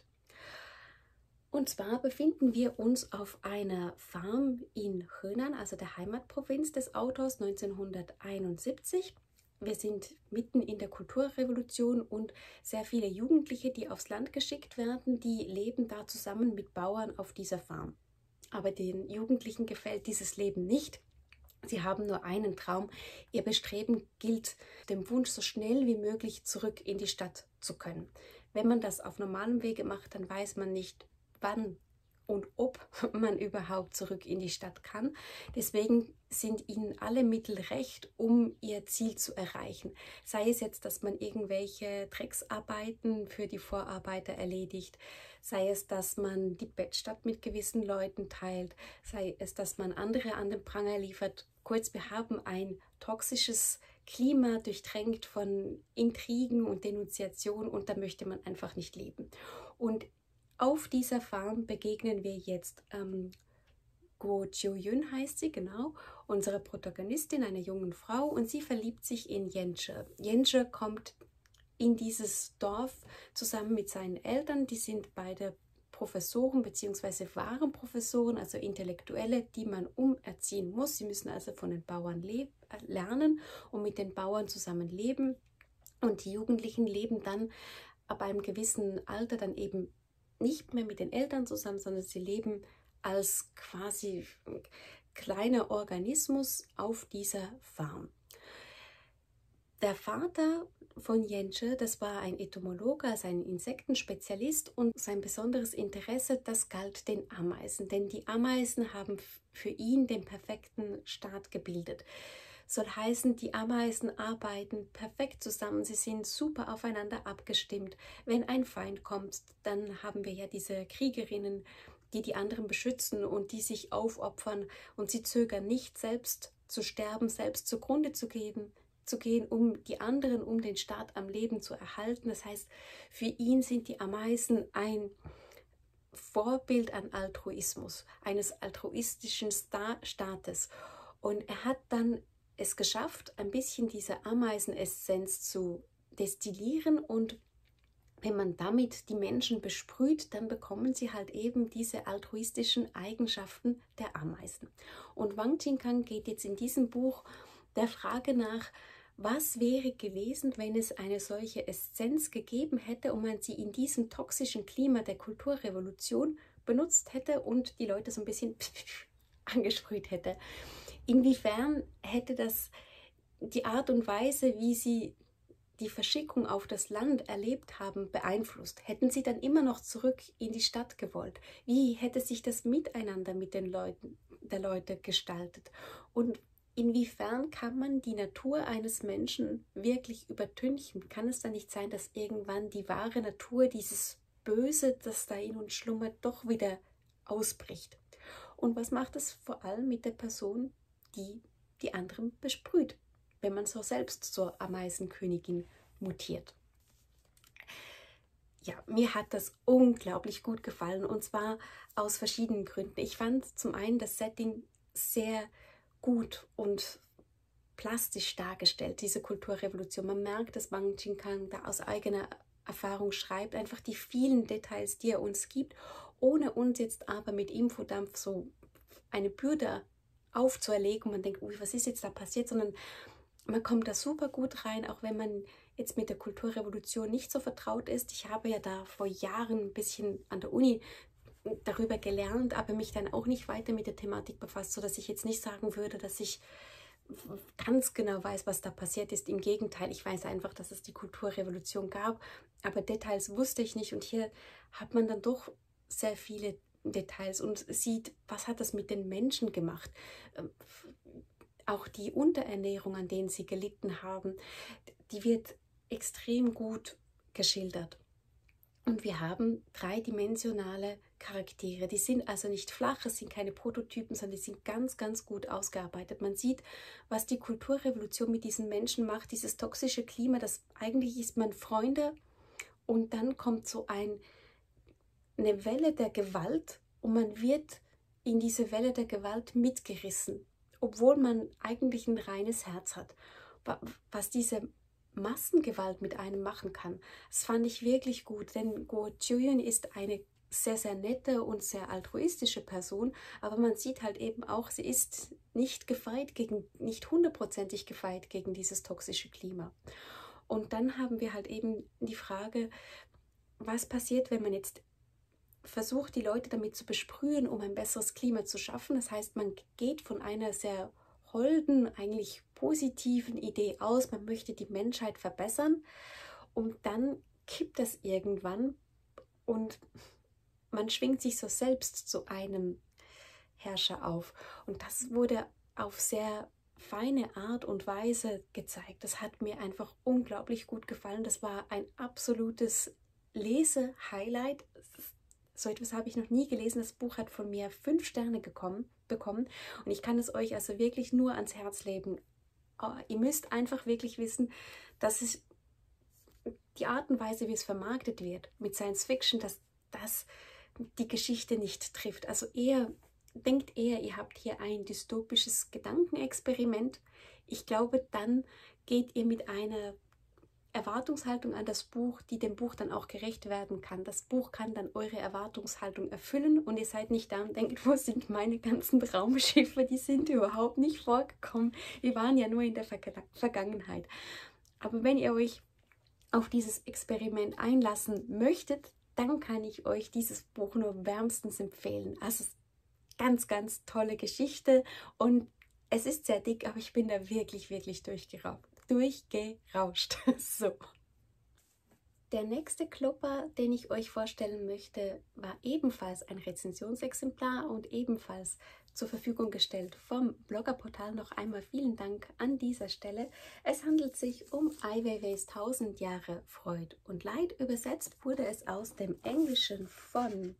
Und zwar befinden wir uns auf einer Farm in Henan, also der Heimatprovinz des Autors, neunzehnhunderteinundsiebzig. Wir sind mitten in der Kulturrevolution und sehr viele Jugendliche, die aufs Land geschickt werden, die leben da zusammen mit Bauern auf dieser Farm. Aber den Jugendlichen gefällt dieses Leben nicht. Sie haben nur einen Traum. Ihr Bestreben gilt dem Wunsch, so schnell wie möglich zurück in die Stadt zu können. Wenn man das auf normalem Wege macht, dann weiß man nicht, wann und ob man überhaupt zurück in die Stadt kann. Deswegen sind ihnen alle Mittel recht, um ihr Ziel zu erreichen. Sei es jetzt, dass man irgendwelche Drecksarbeiten für die Vorarbeiter erledigt, sei es, dass man die Bettstatt mit gewissen Leuten teilt, sei es, dass man andere an den Pranger liefert. Kurz, wir haben ein toxisches Klima, durchtränkt von Intrigen und Denunziation und da möchte man einfach nicht leben. Und auf dieser Farm begegnen wir jetzt ähm, Guo Jiuyun heißt sie, genau, unsere Protagonistin, eine junge Frau, und sie verliebt sich in Yenshe. Yenshe kommt in dieses Dorf zusammen mit seinen Eltern, die sind beide Professoren bzw. waren Professoren, also Intellektuelle, die man umerziehen muss. Sie müssen also von den Bauern lernen und mit den Bauern zusammen leben. Und die Jugendlichen leben dann ab einem gewissen Alter dann eben nicht mehr mit den Eltern zusammen, sondern sie leben als quasi kleiner Organismus auf dieser Farm. Der Vater von Yenshe, das war ein Entomologe, also ein Insektenspezialist, und sein besonderes Interesse, das galt den Ameisen, denn die Ameisen haben für ihn den perfekten Staat gebildet. Soll heißen, die Ameisen arbeiten perfekt zusammen, sie sind super aufeinander abgestimmt. Wenn ein Feind kommt, dann haben wir ja diese Kriegerinnen, die die anderen beschützen und die sich aufopfern, und sie zögern nicht, selbst zu sterben, selbst zugrunde zu gehen, zu gehen, um die anderen, um den Staat am Leben zu erhalten. Das heißt, für ihn sind die Ameisen ein Vorbild an Altruismus, eines altruistischen Sta- Staates. Und er hat dann es geschafft, ein bisschen diese Ameisenessenz zu destillieren, und wenn man damit die Menschen besprüht, dann bekommen sie halt eben diese altruistischen Eigenschaften der Ameisen. Und Wang Jingkang geht jetzt in diesem Buch der Frage nach, was wäre gewesen, wenn es eine solche Essenz gegeben hätte und man sie in diesem toxischen Klima der Kulturrevolution benutzt hätte und die Leute so ein bisschen angesprüht hätte. Inwiefern hätte das die Art und Weise, wie sie die Verschickung auf das Land erlebt haben, beeinflusst? Hätten sie dann immer noch zurück in die Stadt gewollt? Wie hätte sich das Miteinander mit den Leuten, der Leute gestaltet? Und inwiefern kann man die Natur eines Menschen wirklich übertünchen? Kann es dann nicht sein, dass irgendwann die wahre Natur, dieses Böse, das da in uns schlummert, doch wieder ausbricht? Und was macht es vor allem mit der Person, die die anderen besprüht, wenn man so selbst zur Ameisenkönigin mutiert? Ja, mir hat das unglaublich gut gefallen, und zwar aus verschiedenen Gründen. Ich fand zum einen das Setting sehr gut und plastisch dargestellt, diese Kulturrevolution. Man merkt, dass Wang Jingkang da aus eigener Erfahrung schreibt, einfach die vielen Details, die er uns gibt, ohne uns jetzt aber mit Infodampf so eine Bürde aufzuerlegen und man denkt, ui, was ist jetzt da passiert, sondern man kommt da super gut rein, auch wenn man jetzt mit der Kulturrevolution nicht so vertraut ist. Ich habe ja da vor Jahren ein bisschen an der Uni darüber gelernt, aber mich dann auch nicht weiter mit der Thematik befasst, sodass ich jetzt nicht sagen würde, dass ich ganz genau weiß, was da passiert ist. Im Gegenteil, ich weiß einfach, dass es die Kulturrevolution gab, aber Details wusste ich nicht, und hier hat man dann doch sehr viele Details und sieht, was hat das mit den Menschen gemacht. Auch die Unterernährung, an denen sie gelitten haben, die wird extrem gut geschildert. Und wir haben dreidimensionale Charaktere. Die sind also nicht flach, es sind keine Prototypen, sondern die sind ganz, ganz gut ausgearbeitet. Man sieht, was die Kulturrevolution mit diesen Menschen macht, dieses toxische Klima, das eigentlich ist man Freunde, und dann kommt so ein, eine Welle der Gewalt und man wird in diese Welle der Gewalt mitgerissen, obwohl man eigentlich ein reines Herz hat. Was diese Massengewalt mit einem machen kann, das fand ich wirklich gut, denn Guo Jiuyun ist eine sehr, sehr nette und sehr altruistische Person, aber man sieht halt eben auch, sie ist nicht gefeit gegen, nicht hundertprozentig gefeit gegen dieses toxische Klima. Und dann haben wir halt eben die Frage, was passiert, wenn man jetzt versucht, die Leute damit zu besprühen, um ein besseres Klima zu schaffen. Das heißt, man geht von einer sehr holden, eigentlich positiven Idee aus, man möchte die Menschheit verbessern, und dann kippt das irgendwann und man schwingt sich so selbst zu einem Herrscher auf. Und das wurde auf sehr feine Art und Weise gezeigt. Das hat mir einfach unglaublich gut gefallen. Das war ein absolutes Lese-Highlight. So etwas habe ich noch nie gelesen. Das Buch hat von mir fünf Sterne gekommen, bekommen, und ich kann es euch also wirklich nur ans Herz legen. Oh, ihr müsst einfach wirklich wissen, dass es die Art und Weise, wie es vermarktet wird mit Science Fiction, dass das die Geschichte nicht trifft. Also eher denkt eher, ihr habt hier ein dystopisches Gedankenexperiment, ich glaube, dann geht ihr mit einer Erwartungshaltung an das Buch, die dem Buch dann auch gerecht werden kann. Das Buch kann dann eure Erwartungshaltung erfüllen und ihr seid nicht da und denkt, wo sind meine ganzen Raumschiffe, die sind überhaupt nicht vorgekommen. Wir waren ja nur in der Ver Vergangenheit. Aber wenn ihr euch auf dieses Experiment einlassen möchtet, dann kann ich euch dieses Buch nur wärmstens empfehlen. Also ganz, ganz tolle Geschichte und es ist sehr dick, aber ich bin da wirklich, wirklich durchgeraubt. durchgerauscht. So. Der nächste Klopper, den ich euch vorstellen möchte, war ebenfalls ein Rezensionsexemplar und ebenfalls zur Verfügung gestellt vom Bloggerportal. Noch einmal vielen Dank an dieser Stelle. Es handelt sich um Ai Weiweis tausend Jahre Freud und Leid. Übersetzt wurde es aus dem Englischen von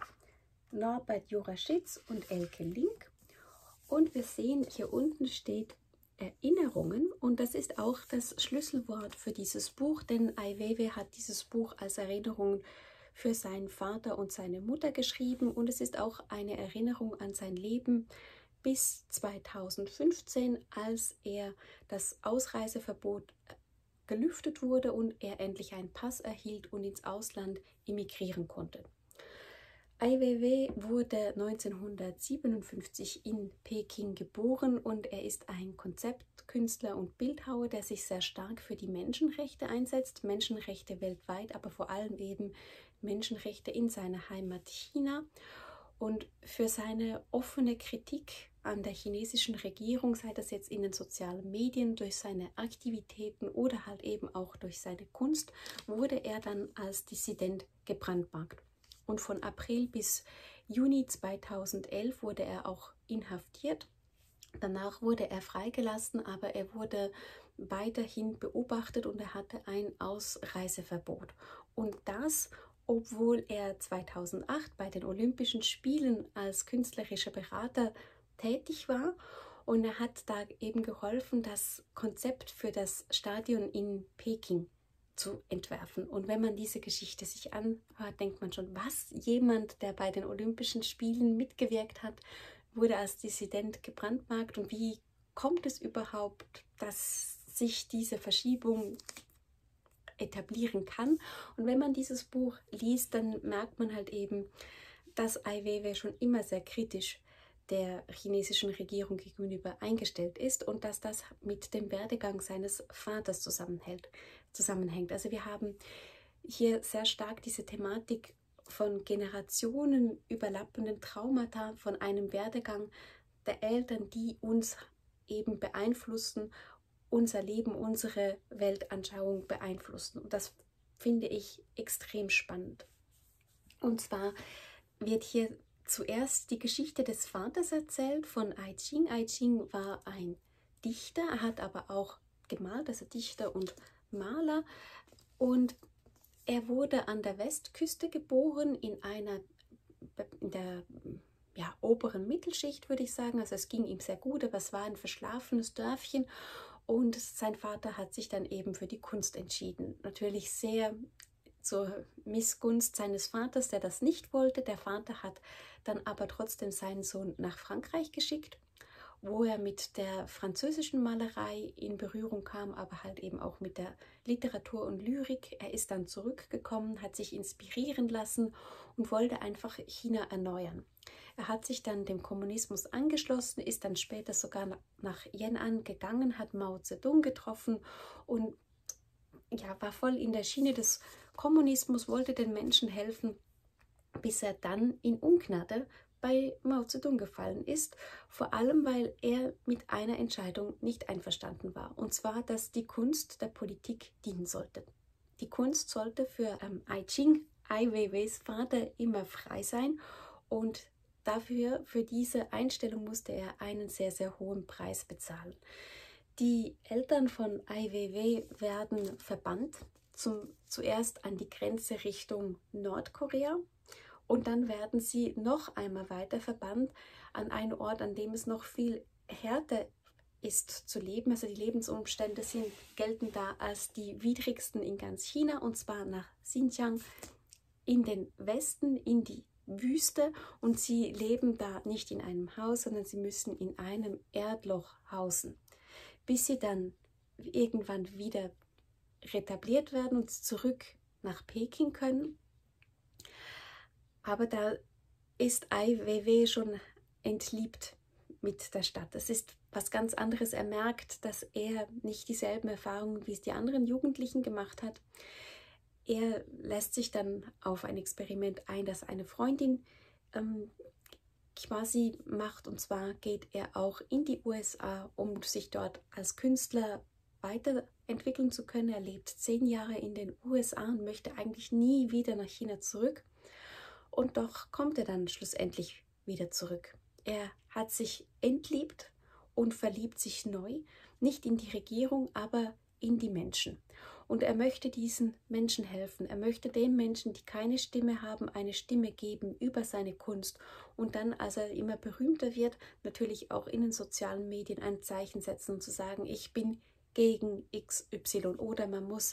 Norbert Juraschitz und Elke Link. Und wir sehen, hier unten steht Erinnerungen und das ist auch das Schlüsselwort für dieses Buch, denn Ai Weiwei hat dieses Buch als Erinnerung für seinen Vater und seine Mutter geschrieben und es ist auch eine Erinnerung an sein Leben bis zweitausendfünfzehn, als er das Ausreiseverbot gelüftet wurde und er endlich einen Pass erhielt und ins Ausland emigrieren konnte. Ai Weiwei wurde neunzehnhundertsiebenundfünfzig in Peking geboren und er ist ein Konzeptkünstler und Bildhauer, der sich sehr stark für die Menschenrechte einsetzt, Menschenrechte weltweit, aber vor allem eben Menschenrechte in seiner Heimat China und für seine offene Kritik an der chinesischen Regierung, sei das jetzt in den sozialen Medien, durch seine Aktivitäten oder halt eben auch durch seine Kunst, wurde er dann als Dissident gebrandmarkt. Und von April bis Juni zweitausendelf wurde er auch inhaftiert. Danach wurde er freigelassen, aber er wurde weiterhin beobachtet und er hatte ein Ausreiseverbot. Und das, obwohl er zweitausendacht bei den Olympischen Spielen als künstlerischer Berater tätig war. Und er hat da eben geholfen, das Konzept für das Stadion in Peking zu entwerfen. Und wenn man diese Geschichte sich anhört, denkt man schon, was? Jemand, der bei den Olympischen Spielen mitgewirkt hat, wurde als Dissident gebrandmarkt. Und wie kommt es überhaupt, dass sich diese Verschiebung etablieren kann? Und wenn man dieses Buch liest, dann merkt man halt eben, dass Ai Weiwei schon immer sehr kritisch der chinesischen Regierung gegenüber eingestellt ist und dass das mit dem Werdegang seines Vaters zusammenhält, zusammenhängt. Also wir haben hier sehr stark diese Thematik von Generationen überlappenden Traumata, von einem Werdegang der Eltern, die uns eben beeinflussen, unser Leben, unsere Weltanschauung beeinflussen. Und das finde ich extrem spannend. Und zwar wird hier zuerst die Geschichte des Vaters erzählt von Ai Qing. Ai Qing war ein Dichter, er hat aber auch gemalt, also Dichter und Maler. Und er wurde an der Westküste geboren, in einer, in der ja, oberen Mittelschicht, würde ich sagen. Also es ging ihm sehr gut, aber es war ein verschlafenes Dörfchen. Und sein Vater hat sich dann eben für die Kunst entschieden. Natürlich sehr zur Missgunst seines Vaters, der das nicht wollte. Der Vater hat dann aber trotzdem seinen Sohn nach Frankreich geschickt, wo er mit der französischen Malerei in Berührung kam, aber halt eben auch mit der Literatur und Lyrik. Er ist dann zurückgekommen, hat sich inspirieren lassen und wollte einfach China erneuern. Er hat sich dann dem Kommunismus angeschlossen, ist dann später sogar nach Yan'an gegangen, hat Mao Zedong getroffen und ja, war voll in der Schiene des Kommunismus, wollte den Menschen helfen, bis er dann in Ungnade bei Mao Zedong gefallen ist, vor allem weil er mit einer Entscheidung nicht einverstanden war, und zwar, dass die Kunst der Politik dienen sollte. Die Kunst sollte für ähm, Ai Qing, Ai Weiweis Vater, immer frei sein und dafür, für diese Einstellung musste er einen sehr, sehr hohen Preis bezahlen. Die Eltern von Ai Weiwei werden verbannt, zum, zuerst an die Grenze Richtung Nordkorea und dann werden sie noch einmal weiter verbannt an einen Ort, an dem es noch viel härter ist zu leben. Also die Lebensumstände sind, gelten da als die widrigsten in ganz China, und zwar nach Xinjiang in den Westen, in die Wüste und sie leben da nicht in einem Haus, sondern sie müssen in einem Erdloch hausen, bis sie dann irgendwann wieder retabliert werden und zurück nach Peking können. Aber da ist Ai Weiwei schon entliebt mit der Stadt. Das ist was ganz anderes. Er merkt, dass er nicht dieselben Erfahrungen wie es die anderen Jugendlichen gemacht hat. Er lässt sich dann auf ein Experiment ein, das eine Freundin ähm, quasi macht. Und zwar geht er auch in die U S A, um sich dort als Künstler weiterentwickeln zu können. Er lebt zehn Jahre in den U S A und möchte eigentlich nie wieder nach China zurück. Und doch kommt er dann schlussendlich wieder zurück. Er hat sich entliebt und verliebt sich neu, nicht in die Regierung, aber in die Menschen. Und er möchte diesen Menschen helfen. Er möchte den Menschen, die keine Stimme haben, eine Stimme geben über seine Kunst. Und dann, als er immer berühmter wird, natürlich auch in den sozialen Medien ein Zeichen setzen und zu sagen, ich bin gegen X Y oder man muss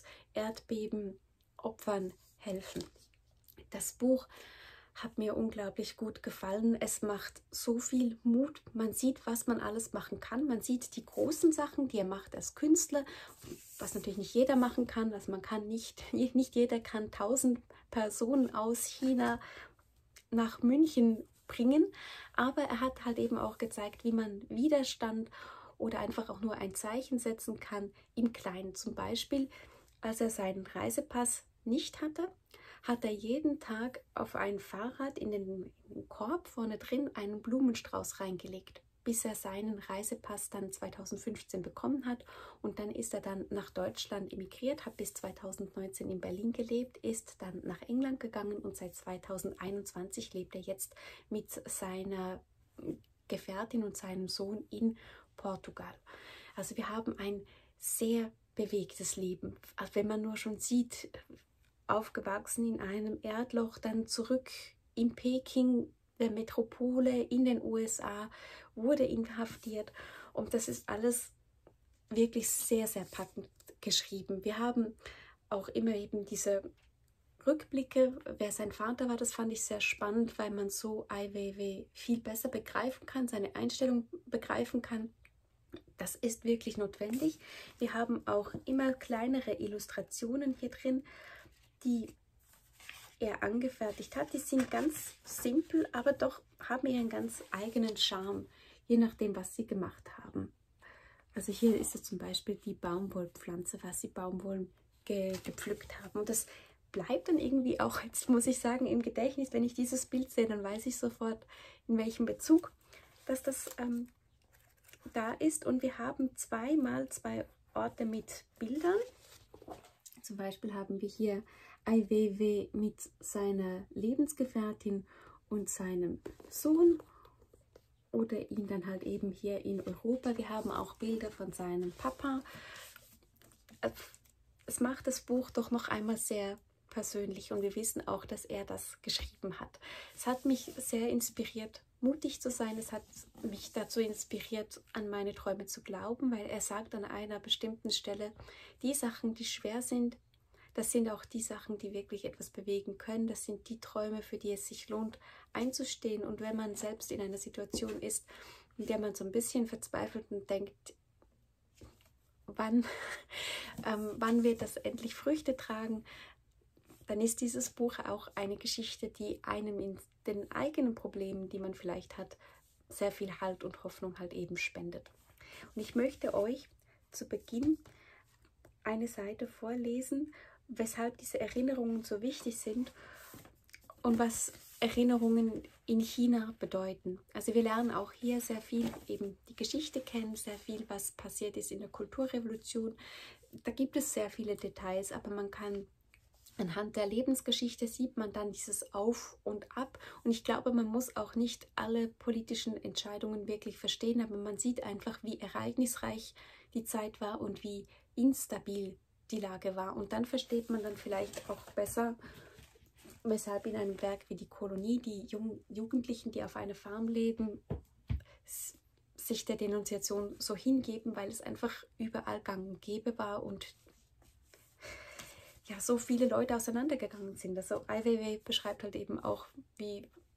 Erdbebenopfern helfen. Das Buch hat mir unglaublich gut gefallen. Es macht so viel Mut. Man sieht, was man alles machen kann. Man sieht die großen Sachen, die er macht als Künstler, was natürlich nicht jeder machen kann. Also man kann nicht, nicht jeder kann tausend Personen aus China nach München bringen. Aber er hat halt eben auch gezeigt, wie man Widerstand oder einfach auch nur ein Zeichen setzen kann im Kleinen. Zum Beispiel, als er seinen Reisepass nicht hatte, hat er jeden Tag auf ein Fahrrad in den Korb vorne drin einen Blumenstrauß reingelegt, bis er seinen Reisepass dann zweitausendfünfzehn bekommen hat. Und dann ist er dann nach Deutschland emigriert, hat bis zweitausendneunzehn in Berlin gelebt, ist dann nach England gegangen und seit zweitausendeinundzwanzig lebt er jetzt mit seiner Gefährtin und seinem Sohn in Portugal. Also wir haben ein sehr bewegtes Leben. Also wenn man nur schon sieht, aufgewachsen in einem Erdloch, dann zurück in Peking, der Metropole, in den U S A, wurde inhaftiert. Und das ist alles wirklich sehr, sehr packend geschrieben. Wir haben auch immer eben diese Rückblicke, wer sein Vater war, das fand ich sehr spannend, weil man so Ai Weiwei viel besser begreifen kann, seine Einstellung begreifen kann. Das ist wirklich notwendig. Wir haben auch immer kleinere Illustrationen hier drin, die er angefertigt hat. Die sind ganz simpel, aber doch haben ihren ganz eigenen Charme, je nachdem, was sie gemacht haben. Also hier ist es zum Beispiel die Baumwollpflanze, was sie Baumwollen ge gepflückt haben. Und das bleibt dann irgendwie auch, jetzt muss ich sagen, im Gedächtnis. Wenn ich dieses Bild sehe, dann weiß ich sofort, in welchem Bezug dass das ähm, da ist. Und wir haben zweimal zwei Orte mit Bildern. Zum Beispiel haben wir hier Ai Weiwei mit seiner Lebensgefährtin und seinem Sohn oder ihn dann halt eben hier in Europa. Wir haben auch Bilder von seinem Papa. Es macht das Buch doch noch einmal sehr persönlich und wir wissen auch, dass er das geschrieben hat. Es hat mich sehr inspiriert, mutig zu sein. Es hat mich dazu inspiriert, an meine Träume zu glauben, weil er sagt an einer bestimmten Stelle, die Sachen, die schwer sind, das sind auch die Sachen, die wirklich etwas bewegen können. Das sind die Träume, für die es sich lohnt, einzustehen. Und wenn man selbst in einer Situation ist, in der man so ein bisschen verzweifelt und denkt, wann, ähm, wann wird das endlich Früchte tragen, dann ist dieses Buch auch eine Geschichte, die einem in den eigenen Problemen, die man vielleicht hat, sehr viel Halt und Hoffnung halt eben spendet. Und ich möchte euch zu Beginn eine Seite vorlesen, weshalb diese Erinnerungen so wichtig sind und was Erinnerungen in China bedeuten. Also wir lernen auch hier sehr viel, eben die Geschichte kennen, sehr viel, was passiert ist in der Kulturrevolution. Da gibt es sehr viele Details, aber man kann anhand der Lebensgeschichte sieht man dann dieses Auf und Ab. Und ich glaube, man muss auch nicht alle politischen Entscheidungen wirklich verstehen, aber man sieht einfach, wie ereignisreich die Zeit war und wie instabil die Lage war. Und dann versteht man dann vielleicht auch besser, weshalb in einem Werk wie die Kolonie die jungen Jugendlichen, die auf einer Farm leben, sich der Denunziation so hingeben, weil es einfach überall gang und gäbe war und ja, so viele Leute auseinandergegangen sind. Also Ai Weiwei beschreibt halt eben auch, wie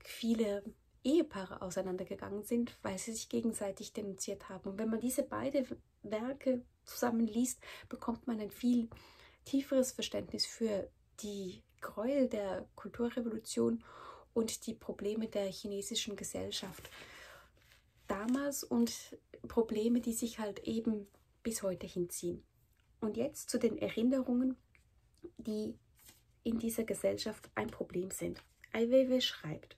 viele Ehepaare auseinandergegangen sind, weil sie sich gegenseitig denunziert haben. Und wenn man diese beiden Werke zusammenliest, bekommt man ein viel tieferes Verständnis für die Gräuel der Kulturrevolution und die Probleme der chinesischen Gesellschaft damals und Probleme, die sich halt eben bis heute hinziehen. Und jetzt zu den Erinnerungen, die in dieser Gesellschaft ein Problem sind. Ai Weiwei schreibt: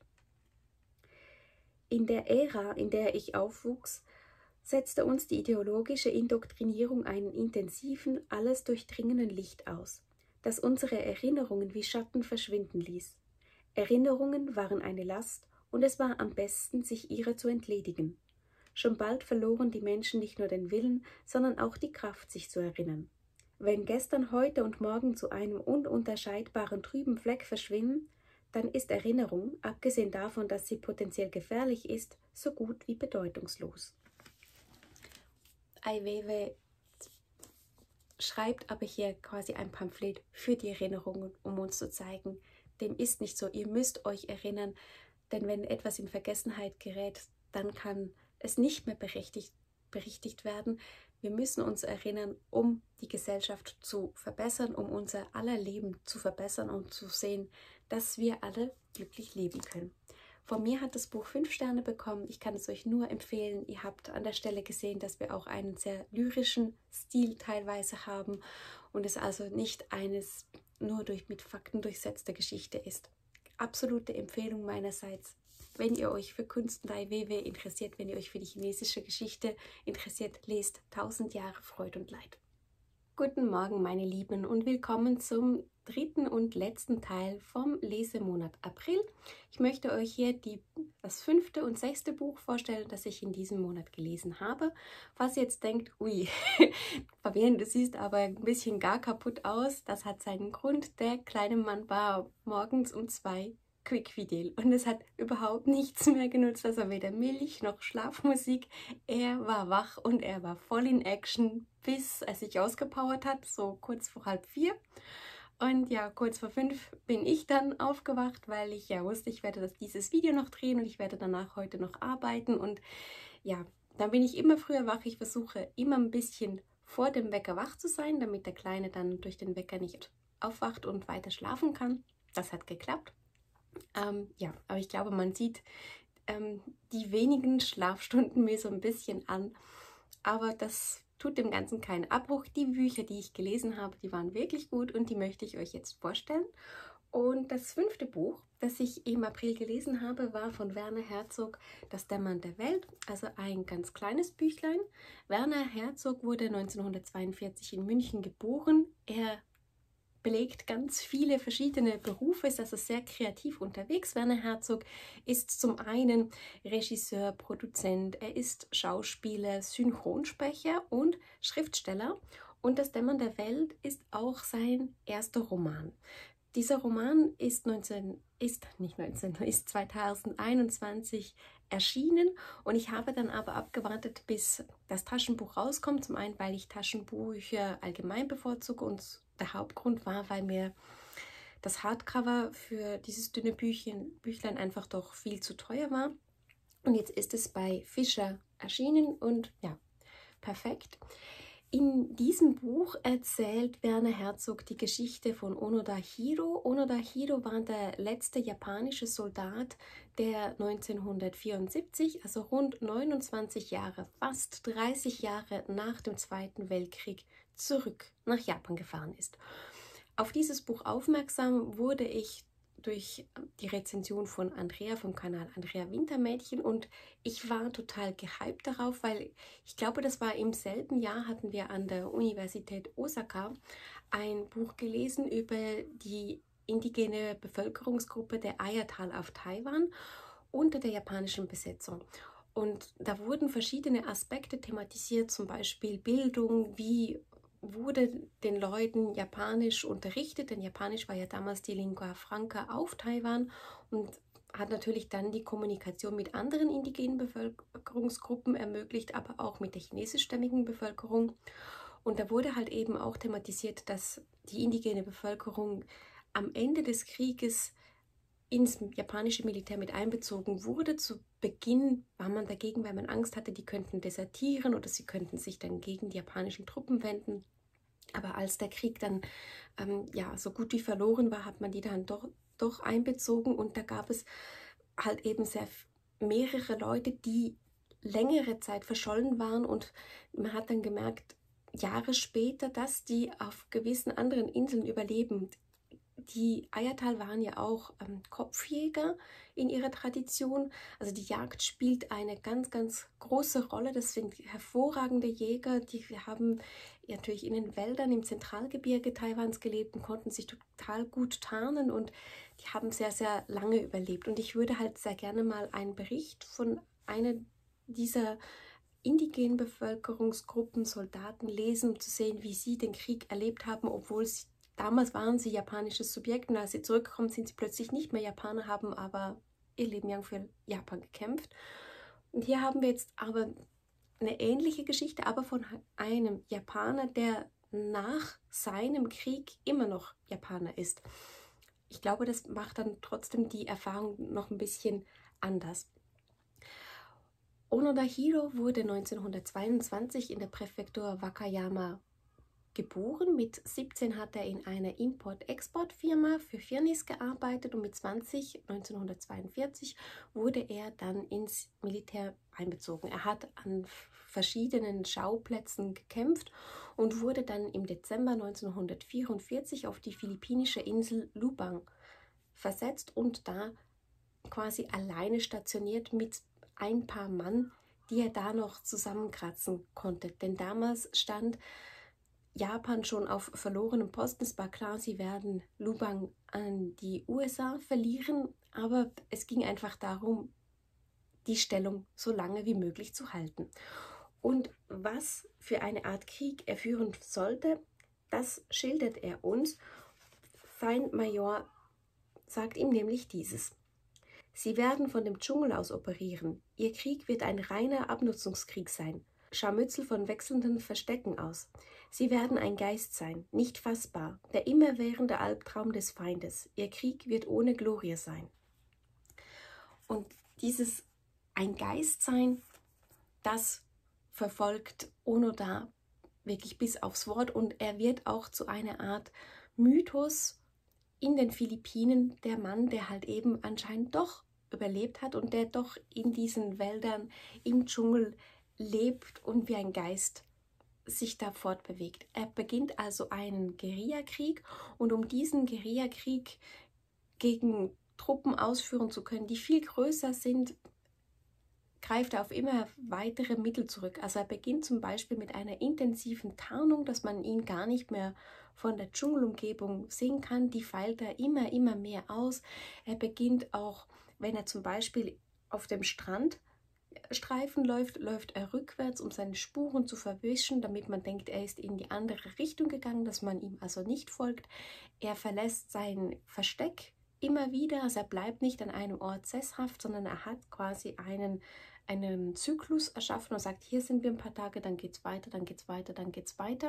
In der Ära, in der ich aufwuchs, setzte uns die ideologische Indoktrinierung einen intensiven, alles durchdringenden Licht aus, das unsere Erinnerungen wie Schatten verschwinden ließ. Erinnerungen waren eine Last und es war am besten, sich ihrer zu entledigen. Schon bald verloren die Menschen nicht nur den Willen, sondern auch die Kraft, sich zu erinnern. Wenn gestern, heute und morgen zu einem ununterscheidbaren trüben Fleck verschwimmen, dann ist Erinnerung, abgesehen davon, dass sie potenziell gefährlich ist, so gut wie bedeutungslos. Ai Weiwei schreibt aber hier quasi ein Pamphlet für die Erinnerungen, um uns zu zeigen, dem ist nicht so, ihr müsst euch erinnern, denn wenn etwas in Vergessenheit gerät, dann kann es nicht mehr berichtigt, berichtigt werden. Wir müssen uns erinnern, um die Gesellschaft zu verbessern, um unser aller Leben zu verbessern und zu sehen, dass wir alle glücklich leben können. Von mir hat das Buch fünf Sterne bekommen. Ich kann es euch nur empfehlen. Ihr habt an der Stelle gesehen, dass wir auch einen sehr lyrischen Stil teilweise haben und es also nicht eines nur durch mit Fakten durchsetzte Geschichte ist. Absolute Empfehlung meinerseits. Wenn ihr euch für Kunst und Ai Weiwei interessiert, wenn ihr euch für die chinesische Geschichte interessiert, lest Tausend Jahre Freud und Leid. Guten Morgen, meine Lieben, und willkommen zum dritten und letzten Teil vom Lesemonat April. Ich möchte euch hier die, das fünfte und sechste Buch vorstellen, das ich in diesem Monat gelesen habe. Falls ihr jetzt denkt, ui, Fabienne, du siehst aber ein bisschen gar kaputt aus, das hat seinen Grund. Der kleine Mann war morgens um zwei quickfidel und es hat überhaupt nichts mehr genutzt, also weder Milch noch Schlafmusik. Er war wach und er war voll in Action, bis er sich ausgepowert hat, so kurz vor halb vier. Und ja, kurz vor fünf bin ich dann aufgewacht, weil ich ja wusste, ich werde das, dieses Video noch drehen und ich werde danach heute noch arbeiten. Und ja, dann bin ich immer früher wach. Ich versuche immer ein bisschen vor dem Wecker wach zu sein, damit der Kleine dann durch den Wecker nicht aufwacht und weiter schlafen kann. Das hat geklappt. Ähm, ja, aber ich glaube, man sieht ähm, die wenigen Schlafstunden mir so ein bisschen an. Aber das tut dem Ganzen keinen Abbruch. Die Bücher, die ich gelesen habe, die waren wirklich gut und die möchte ich euch jetzt vorstellen. Und das fünfte Buch, das ich im April gelesen habe, war von Werner Herzog, Das Dämmern der Welt, also ein ganz kleines Büchlein. Werner Herzog wurde neunzehnhundertzweiundvierzig in München geboren. Er belegt ganz viele verschiedene Berufe, ist also sehr kreativ unterwegs. Werner Herzog ist zum einen Regisseur, Produzent, er ist Schauspieler, Synchronsprecher und Schriftsteller. Und Das Dämmern der Welt ist auch sein erster Roman. Dieser Roman ist, neunzehn, ist, nicht neunzehn, ist zweitausendeinundzwanzig erschienen und ich habe dann aber abgewartet, bis das Taschenbuch rauskommt. Zum einen, weil ich Taschenbücher allgemein bevorzuge und der Hauptgrund war, weil mir das Hardcover für dieses dünne Büchchen, Büchlein einfach doch viel zu teuer war. Und jetzt ist es bei Fischer erschienen und ja, perfekt. In diesem Buch erzählt Werner Herzog die Geschichte von Onoda Hiro. Onoda Hiro war der letzte japanische Soldat, der neunzehnhundertvierundsiebzig, also rund neunundzwanzig Jahre, fast dreißig Jahre nach dem Zweiten Weltkrieg, zurück nach Japan gefahren ist. Auf dieses Buch aufmerksam wurde ich durch die Rezension von Andrea vom Kanal Andrea Wintermädchen und ich war total gehypt darauf, weil ich glaube, das war im selben Jahr, hatten wir an der Universität Osaka ein Buch gelesen über die indigene Bevölkerungsgruppe der Ayatal auf Taiwan unter der japanischen Besetzung. Und da wurden verschiedene Aspekte thematisiert, zum Beispiel Bildung, wie wurde den Leuten Japanisch unterrichtet, denn Japanisch war ja damals die Lingua Franca auf Taiwan und hat natürlich dann die Kommunikation mit anderen indigenen Bevölkerungsgruppen ermöglicht, aber auch mit der chinesischstämmigen Bevölkerung. Und da wurde halt eben auch thematisiert, dass die indigene Bevölkerung am Ende des Krieges ins japanische Militär mit einbezogen wurde. Zu Beginn war man dagegen, weil man Angst hatte, die könnten desertieren oder sie könnten sich dann gegen die japanischen Truppen wenden. Aber als der Krieg dann ähm, ja, so gut wie verloren war, hat man die dann doch, doch einbezogen und da gab es halt eben sehr mehrere Leute, die längere Zeit verschollen waren und man hat dann gemerkt, Jahre später, dass die auf gewissen anderen Inseln überleben. Die Ayatal waren ja auch ähm, Kopfjäger in ihrer Tradition. Also die Jagd spielt eine ganz, ganz große Rolle. Das sind hervorragende Jäger. Die haben natürlich in den Wäldern im Zentralgebirge Taiwans gelebt und konnten sich total gut tarnen und die haben sehr, sehr lange überlebt. Und ich würde halt sehr gerne mal einen Bericht von einer dieser indigenen Bevölkerungsgruppen, Soldaten lesen, um zu sehen, wie sie den Krieg erlebt haben, obwohl sie damals waren sie japanisches Subjekt und als sie zurückkommen, sind sie plötzlich nicht mehr Japaner, haben aber ihr Leben lang für Japan gekämpft. Und hier haben wir jetzt aber eine ähnliche Geschichte, aber von einem Japaner, der nach seinem Krieg immer noch Japaner ist. Ich glaube, das macht dann trotzdem die Erfahrung noch ein bisschen anders. Onoda Hiro wurde neunzehnhundertzweiundzwanzig in der Präfektur Wakayama geboren. Mit siebzehn hat er in einer Import-Export-Firma für Firnis gearbeitet und mit zwanzig, neunzehnhundertzweiundvierzig, wurde er dann ins Militär einbezogen. Er hat an verschiedenen Schauplätzen gekämpft und wurde dann im Dezember neunzehnhundertvierundvierzig auf die philippinische Insel Lubang versetzt und da quasi alleine stationiert mit ein paar Mann, die er da noch zusammenkratzen konnte. Denn damals stand Japan schon auf verlorenem Posten. Es war klar, sie werden Lubang an die U S A verlieren, aber es ging einfach darum, die Stellung so lange wie möglich zu halten. Und was für eine Art Krieg er führen sollte, das schildert er uns. Sein Major sagt ihm nämlich dieses: Sie werden von dem Dschungel aus operieren. Ihr Krieg wird ein reiner Abnutzungskrieg sein. Scharmützel von wechselnden Verstecken aus. Sie werden ein Geist sein, nicht fassbar, der immerwährende Albtraum des Feindes. Ihr Krieg wird ohne Glorie sein. Und dieses ein Geist sein, das verfolgt Onoda wirklich bis aufs Wort und er wird auch zu einer Art Mythos in den Philippinen, der Mann, der halt eben anscheinend doch überlebt hat und der doch in diesen Wäldern, im Dschungel lebt und wie ein Geist sich da fortbewegt. Er beginnt also einen Guerillakrieg und um diesen Guerillakrieg gegen Truppen ausführen zu können, die viel größer sind, greift er auf immer weitere Mittel zurück. Also er beginnt zum Beispiel mit einer intensiven Tarnung, dass man ihn gar nicht mehr von der Dschungelumgebung sehen kann. Die feilt er immer, immer mehr aus. Er beginnt auch, wenn er zum Beispiel auf dem Strandstreifen läuft, läuft er rückwärts, um seine Spuren zu verwischen, damit man denkt, er ist in die andere Richtung gegangen, dass man ihm also nicht folgt. Er verlässt sein Versteck immer wieder, also er bleibt nicht an einem Ort sesshaft, sondern er hat quasi einen, einen Zyklus erschaffen und sagt, hier sind wir ein paar Tage, dann geht es weiter, dann geht es weiter, dann geht es weiter.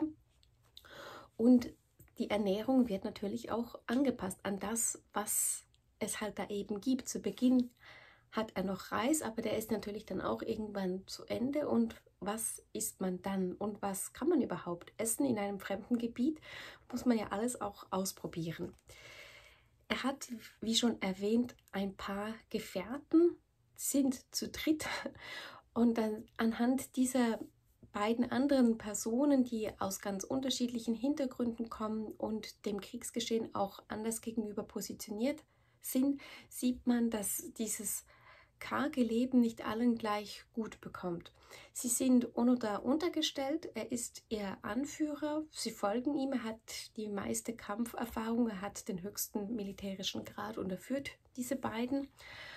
Und die Ernährung wird natürlich auch angepasst an das, was es halt da eben gibt. Zu Beginn hat er noch Reis, aber der ist natürlich dann auch irgendwann zu Ende. Und was isst man dann? Und was kann man überhaupt essen in einem fremden Gebiet? Muss man ja alles auch ausprobieren. Er hat, wie schon erwähnt, ein paar Gefährten, sind zu dritt. Und dann anhand dieser beiden anderen Personen, die aus ganz unterschiedlichen Hintergründen kommen und dem Kriegsgeschehen auch anders gegenüber positioniert sind, sieht man, dass dieses karge Leben nicht allen gleich gut bekommt. Sie sind Onoda untergestellt, er ist ihr Anführer, sie folgen ihm, er hat die meiste Kampferfahrung, er hat den höchsten militärischen Grad und er führt diese beiden.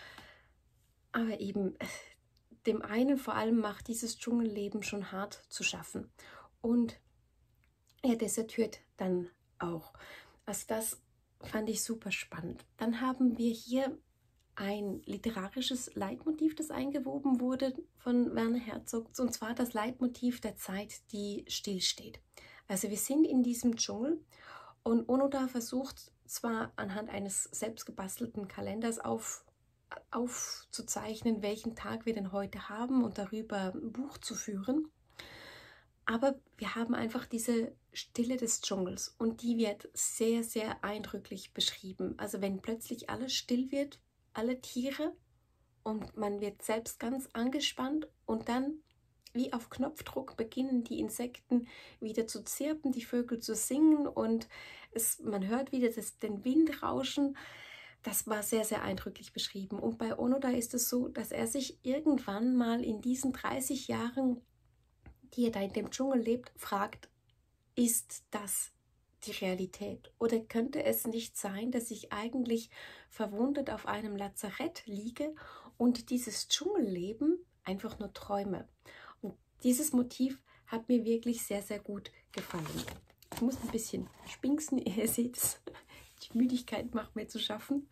Aber eben dem einen vor allem macht dieses Dschungelleben schon hart zu schaffen. Und er desertiert dann auch. Also das fand ich super spannend. Dann haben wir hier ein literarisches Leitmotiv, das eingewoben wurde von Werner Herzog, und zwar das Leitmotiv der Zeit, die stillsteht. Also wir sind in diesem Dschungel und Onoda versucht zwar anhand eines selbstgebastelten Kalenders auf, aufzuzeichnen, welchen Tag wir denn heute haben und darüber ein Buch zu führen, aber wir haben einfach diese Stille des Dschungels und die wird sehr, sehr eindrücklich beschrieben. Also wenn plötzlich alles still wird, alle Tiere, und man wird selbst ganz angespannt und dann wie auf Knopfdruck beginnen die Insekten wieder zu zirpen, die Vögel zu singen und es, man hört wieder das, den Wind rauschen. Das war sehr, sehr eindrücklich beschrieben. Und bei Onoda ist es so, dass er sich irgendwann mal in diesen dreißig Jahren, die er da in dem Dschungel lebt, fragt, ist das die Realität? Oder könnte es nicht sein, dass ich eigentlich verwundet auf einem Lazarett liege und dieses Dschungelleben einfach nur träume? Und dieses Motiv hat mir wirklich sehr, sehr gut gefallen. Ich muss ein bisschen spinksen, ihr seht es, die Müdigkeit macht mir zu schaffen.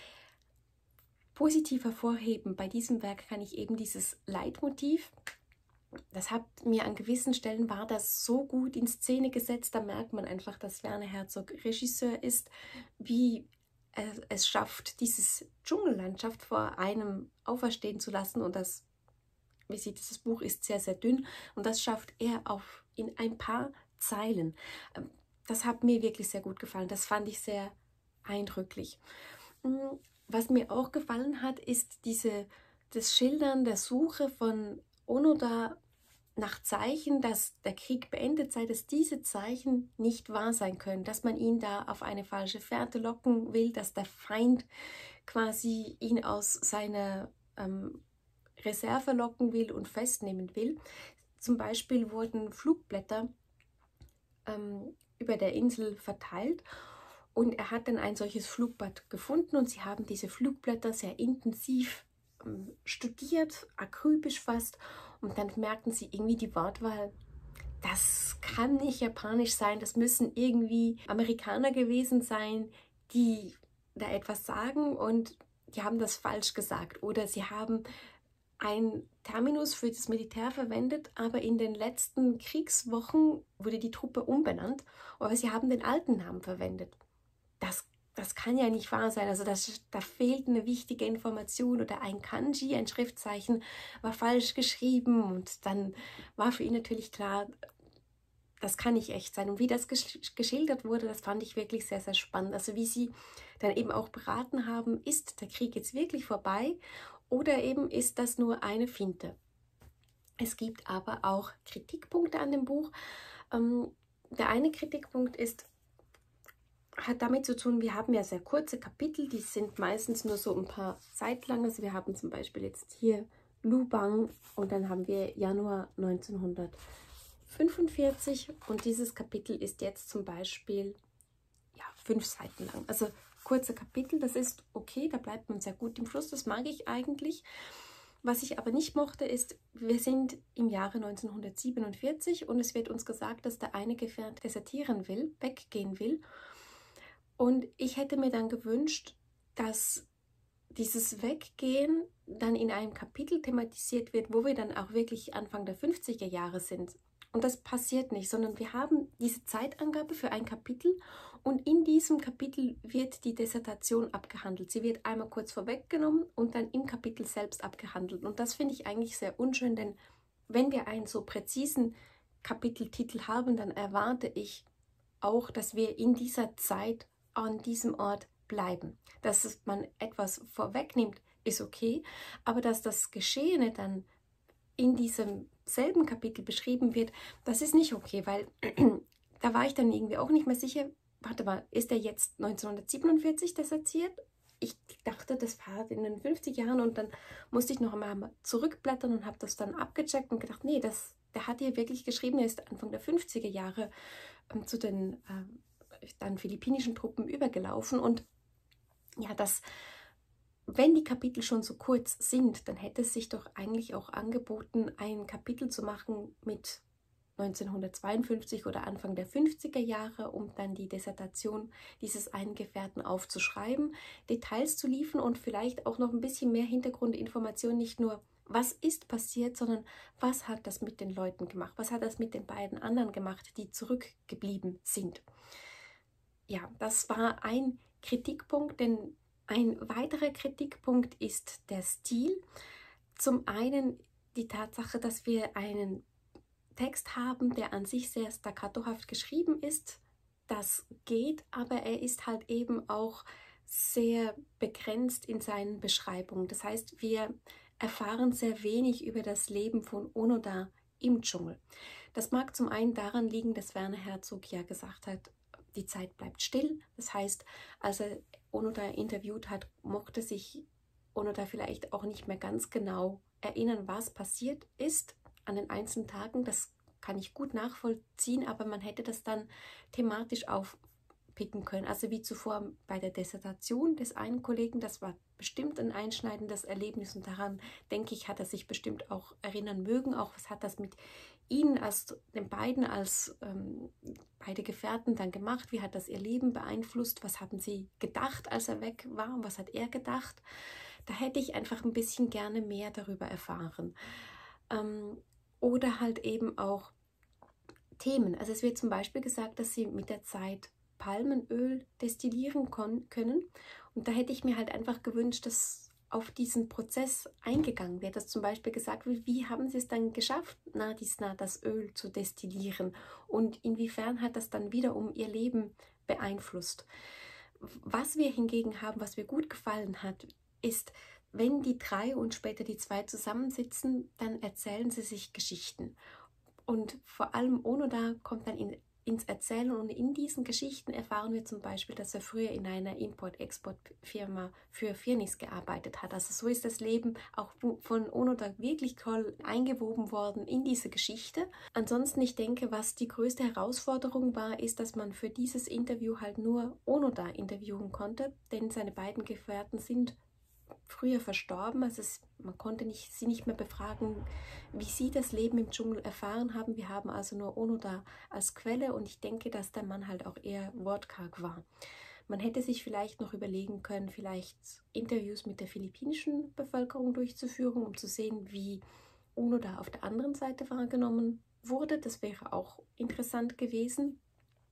Positiv hervorheben bei diesem Werk kann ich eben dieses Leitmotiv. Das hat mir an gewissen Stellen war das so gut in Szene gesetzt, da merkt man einfach, dass Werner Herzog Regisseur ist, wie er es schafft, dieses Dschungellandschaft vor einem auferstehen zu lassen. Und das, wie sieht es, das Buch ist sehr, sehr dünn und das schafft er auf in ein paar Zeilen. Das hat mir wirklich sehr gut gefallen, das fand ich sehr eindrücklich. Was mir auch gefallen hat, ist diese, das Schildern der Suche von Onoda nach Zeichen, dass der Krieg beendet sei, dass diese Zeichen nicht wahr sein können, dass man ihn da auf eine falsche Fährte locken will, dass der Feind quasi ihn aus seiner ähm, Reserve locken will und festnehmen will. Zum Beispiel wurden Flugblätter ähm, über der Insel verteilt und er hat dann ein solches Flugblatt gefunden und sie haben diese Flugblätter sehr intensiv ähm, studiert, akribisch fast. Und dann merkten sie irgendwie die Wortwahl, das kann nicht japanisch sein, das müssen irgendwie Amerikaner gewesen sein, die da etwas sagen und die haben das falsch gesagt. Oder sie haben ein Terminus für das Militär verwendet, aber in den letzten Kriegswochen wurde die Truppe umbenannt, aber sie haben den alten Namen verwendet. Das Das kann ja nicht wahr sein, also das, da fehlt eine wichtige Information oder ein Kanji, ein Schriftzeichen, war falsch geschrieben und dann war für ihn natürlich klar, das kann nicht echt sein. Und wie das geschildert wurde, das fand ich wirklich sehr, sehr spannend. Also wie sie dann eben auch beraten haben, ist der Krieg jetzt wirklich vorbei oder eben ist das nur eine Finte? Es gibt aber auch Kritikpunkte an dem Buch. Ähm, der eine Kritikpunkt ist, hat damit zu tun, wir haben ja sehr kurze Kapitel, die sind meistens nur so ein paar Seiten lang. Also wir haben zum Beispiel jetzt hier Lubang und dann haben wir Januar neunzehnhundertfünfundvierzig und dieses Kapitel ist jetzt zum Beispiel ja, fünf Seiten lang. Also kurze Kapitel, das ist okay, da bleibt man sehr gut im Fluss, das mag ich eigentlich. Was ich aber nicht mochte, ist, wir sind im Jahre neunzehnhundertsiebenundvierzig und es wird uns gesagt, dass der eine Gefährt desertieren will, weggehen will. Und ich hätte mir dann gewünscht, dass dieses Weggehen dann in einem Kapitel thematisiert wird, wo wir dann auch wirklich Anfang der fünfziger Jahre sind. Und das passiert nicht, sondern wir haben diese Zeitangabe für ein Kapitel und in diesem Kapitel wird die Dissertation abgehandelt. Sie wird einmal kurz vorweggenommen und dann im Kapitel selbst abgehandelt. Und das finde ich eigentlich sehr unschön, denn wenn wir einen so präzisen Kapiteltitel haben, dann erwarte ich auch, dass wir in dieser Zeit an diesem Ort bleiben. Dass man etwas vorwegnimmt, ist okay, aber dass das Geschehene dann in diesem selben Kapitel beschrieben wird, das ist nicht okay, weil da war ich dann irgendwie auch nicht mehr sicher, warte mal, ist er jetzt neunzehnhundertsiebenundvierzig desertiert? Ich dachte, das war in den fünfzig Jahren und dann musste ich noch einmal zurückblättern und habe das dann abgecheckt und gedacht, nee, das, der hat hier wirklich geschrieben, er ist Anfang der fünfziger Jahre ähm, zu den äh, dann philippinischen Truppen übergelaufen und ja, das, wenn die Kapitel schon so kurz sind, dann hätte es sich doch eigentlich auch angeboten, ein Kapitel zu machen mit neunzehnhundertzweiundfünfzig oder Anfang der fünfziger Jahre, um dann die Dissertation dieses einen Gefährten aufzuschreiben, Details zu liefern und vielleicht auch noch ein bisschen mehr Hintergrundinformation, nicht nur was ist passiert, sondern was hat das mit den Leuten gemacht, was hat das mit den beiden anderen gemacht, die zurückgeblieben sind. ja, das war ein Kritikpunkt, denn ein weiterer Kritikpunkt ist der Stil. Zum einen die Tatsache, dass wir einen Text haben, der an sich sehr staccatohaft geschrieben ist. Das geht, aber er ist halt eben auch sehr begrenzt in seinen Beschreibungen. Das heißt, wir erfahren sehr wenig über das Leben von Onoda im Dschungel. Das mag zum einen daran liegen, dass Werner Herzog ja gesagt hat, die Zeit bleibt still. Das heißt, als er Onoda interviewt hat, mochte sich Onoda vielleicht auch nicht mehr ganz genau erinnern, was passiert ist an den einzelnen Tagen. Das kann ich gut nachvollziehen, aber man hätte das dann thematisch aufpicken können. Also wie zuvor bei der Dissertation des einen Kollegen, das war bestimmt ein einschneidendes Erlebnis und daran, denke ich, hat er sich bestimmt auch erinnern mögen. Auch was hat das mit Ihnen, als den beiden, als ähm, beide Gefährten dann gemacht? Wie hat das ihr Leben beeinflusst? Was haben sie gedacht, als er weg war? Und was hat er gedacht? Da hätte ich einfach ein bisschen gerne mehr darüber erfahren. Ähm, oder halt eben auch Themen. Also es wird zum Beispiel gesagt, dass sie mit der Zeit Palmenöl destillieren können. Und da hätte ich mir halt einfach gewünscht, dass auf diesen Prozess eingegangen wird, dass zum Beispiel gesagt wird, wie haben sie es dann geschafft, Nadisna das Öl zu destillieren und inwiefern hat das dann wiederum ihr Leben beeinflusst. Was wir hingegen haben, was mir gut gefallen hat, ist, wenn die drei und später die zwei zusammensitzen, dann erzählen sie sich Geschichten. Und vor allem Onoda kommt dann in, ins Erzählen und in diesen Geschichten erfahren wir zum Beispiel, dass er früher in einer Import-Export-Firma für Firnis gearbeitet hat. Also so ist das Leben auch von Onoda wirklich toll eingewoben worden in diese Geschichte. Ansonsten, ich denke, was die größte Herausforderung war, ist, dass man für dieses Interview halt nur Onoda interviewen konnte, denn seine beiden Gefährten sind früher verstorben, also es, man konnte nicht, sie nicht mehr befragen, wie sie das Leben im Dschungel erfahren haben. Wir haben also nur Onoda als Quelle und ich denke, dass der Mann halt auch eher wortkarg war. Man hätte sich vielleicht noch überlegen können, vielleicht Interviews mit der philippinischen Bevölkerung durchzuführen, um zu sehen, wie Onoda auf der anderen Seite wahrgenommen wurde. Das wäre auch interessant gewesen.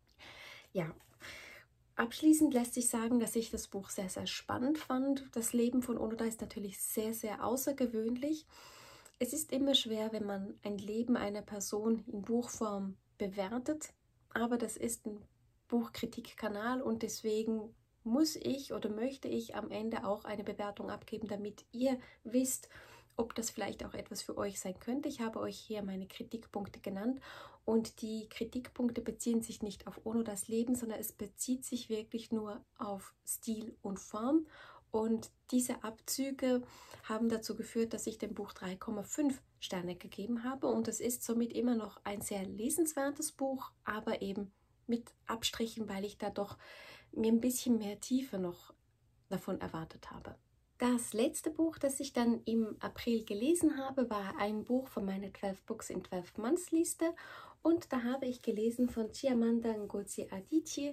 Ja. Abschließend lässt sich sagen, dass ich das Buch sehr, sehr spannend fand. Das Leben von Onoda ist natürlich sehr, sehr außergewöhnlich. Es ist immer schwer, wenn man ein Leben einer Person in Buchform bewertet, aber das ist ein Buchkritikkanal und deswegen muss ich oder möchte ich am Ende auch eine Bewertung abgeben, damit ihr wisst, ob das vielleicht auch etwas für euch sein könnte. Ich habe euch hier meine Kritikpunkte genannt und die Kritikpunkte beziehen sich nicht auf Onodas Leben, sondern es bezieht sich wirklich nur auf Stil und Form. Und diese Abzüge haben dazu geführt, dass ich dem Buch drei Komma fünf Sterne gegeben habe. Und es ist somit immer noch ein sehr lesenswertes Buch, aber eben mit Abstrichen, weil ich da doch mir ein bisschen mehr Tiefe noch davon erwartet habe. Das letzte Buch, das ich dann im April gelesen habe, war ein Buch von meiner zwölf Books in zwölf Months Liste und da habe ich gelesen von Chimamanda Ngozi Adichie,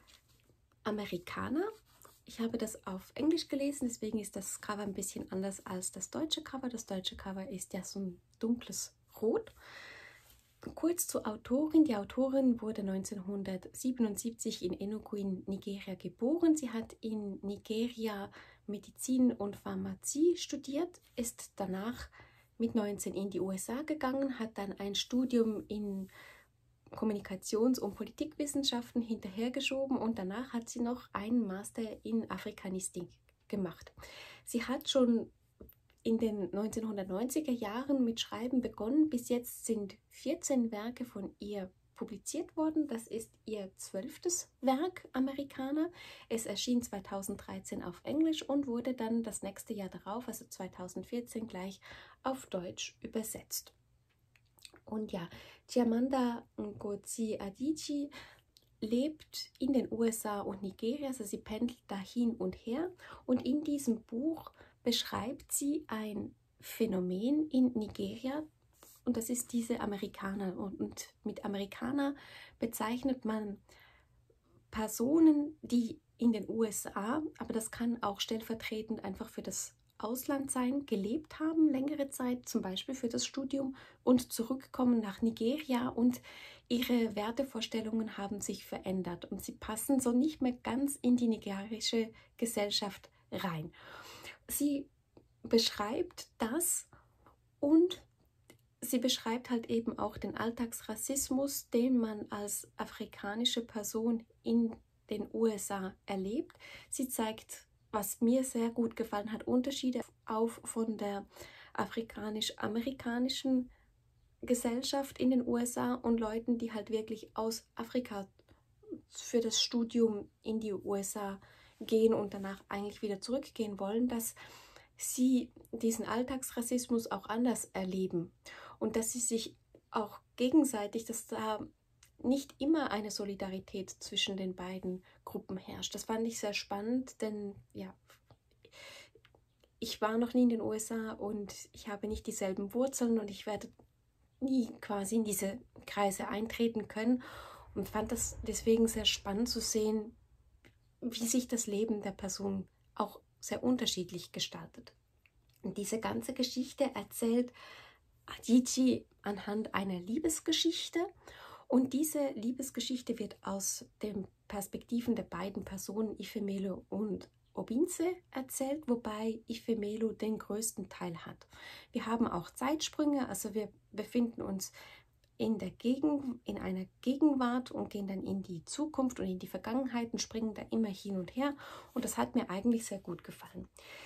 Amerikaner. Ich habe das auf Englisch gelesen, deswegen ist das Cover ein bisschen anders als das deutsche Cover. Das deutsche Cover ist ja so ein dunkles Rot. Kurz zur Autorin. Die Autorin wurde neunzehnhundertsiebenundsiebzig in Enugu in Nigeria geboren. Sie hat in Nigeria Medizin und Pharmazie studiert, ist danach mit neunzehn in die U S A gegangen, hat dann ein Studium in Kommunikations- und Politikwissenschaften hinterhergeschoben und danach hat sie noch einen Master in Afrikanistik gemacht. Sie hat schon in den neunzehnhundertneunziger Jahren mit Schreiben begonnen. Bis jetzt sind vierzehn Werke von ihr publiziert worden. Das ist ihr zwölftes Werk, Amerikaner. Es erschien zweitausenddreizehn auf Englisch und wurde dann das nächste Jahr darauf, also zweitausendvierzehn, gleich auf Deutsch übersetzt. Und ja, Chimamanda Ngozi Adichie lebt in den U S A und Nigeria, also sie pendelt da hin und her. Und in diesem Buch beschreibt sie ein Phänomen in Nigeria und das ist diese Amerikaner. Und mit Amerikaner bezeichnet man Personen, die in den U S A, aber das kann auch stellvertretend einfach für das Ausland sein, gelebt haben, längere Zeit, zum Beispiel für das Studium und zurückkommen nach Nigeria und ihre Wertevorstellungen haben sich verändert und sie passen so nicht mehr ganz in die nigerische Gesellschaft rein. Sie beschreibt das und sie beschreibt halt eben auch den Alltagsrassismus, den man als afrikanische Person in den U S A erlebt. Sie zeigt, was mir sehr gut gefallen hat, Unterschiede auf von der afrikanisch-amerikanischen Gesellschaft in den U S A und Leuten, die halt wirklich aus Afrika für das Studium in die U S A gehen und danach eigentlich wieder zurückgehen wollen, dass sie diesen Alltagsrassismus auch anders erleben und dass sie sich auch gegenseitig, dass da nicht immer eine Solidarität zwischen den beiden Gruppen herrscht. Das fand ich sehr spannend, denn ja, ich war noch nie in den U S A und ich habe nicht dieselben Wurzeln und ich werde nie quasi in diese Kreise eintreten können und fand das deswegen sehr spannend zu sehen, wie sich das Leben der Person auch sehr unterschiedlich gestaltet. Und diese ganze Geschichte erzählt Adichie anhand einer Liebesgeschichte und diese Liebesgeschichte wird aus den Perspektiven der beiden Personen Ifemelo und Obinze erzählt, wobei Ifemelo den größten Teil hat. Wir haben auch Zeitsprünge, also wir befinden uns in, der Gegen, in einer Gegenwart und gehen dann in die Zukunft und in die Vergangenheit und springen da immer hin und her und das hat mir eigentlich sehr gut gefallen.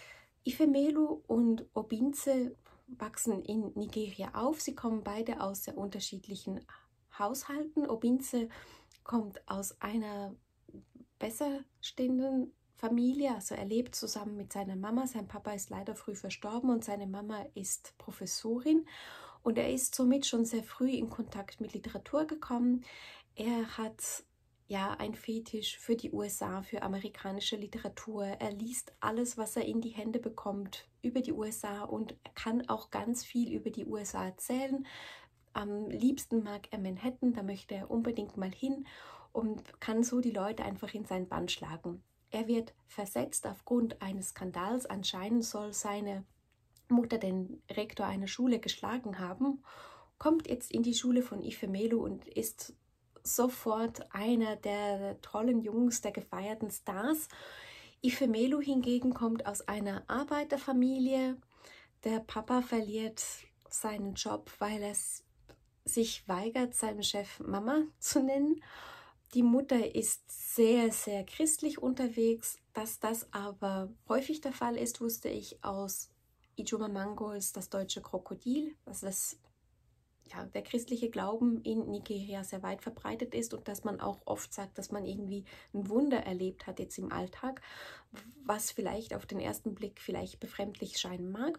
Ifemelo und Obinze wachsen in Nigeria auf. Sie kommen beide aus sehr unterschiedlichen Haushalten. Obinze kommt aus einer besser stehenden Familie, also er lebt zusammen mit seiner Mama. Sein Papa ist leider früh verstorben und seine Mama ist Professorin und er ist somit schon sehr früh in Kontakt mit Literatur gekommen. Er hat ja ein Fetisch für die U S A, für amerikanische Literatur. Er liest alles, was er in die Hände bekommt über die U S A und er kann auch ganz viel über die U S A erzählen. Am liebsten mag er Manhattan, da möchte er unbedingt mal hin und kann so die Leute einfach in seinen Bann schlagen. Er wird versetzt aufgrund eines Skandals. Anscheinend soll seine Mutter den Rektor einer Schule geschlagen haben, kommt jetzt in die Schule von Ifemelo und ist sofort einer der tollen Jungs, der gefeierten Stars. Ifemelo hingegen kommt aus einer Arbeiterfamilie. Der Papa verliert seinen Job, weil er sich weigert, seinen Chef Mama zu nennen. Die Mutter ist sehr, sehr christlich unterwegs. Dass das aber häufig der Fall ist, wusste ich aus Ijoma Mangols Das deutsche Krokodil, also das ja, der christliche Glauben in Nigeria sehr weit verbreitet ist und dass man auch oft sagt, dass man irgendwie ein Wunder erlebt hat jetzt im Alltag, was vielleicht auf den ersten Blick vielleicht befremdlich scheinen mag.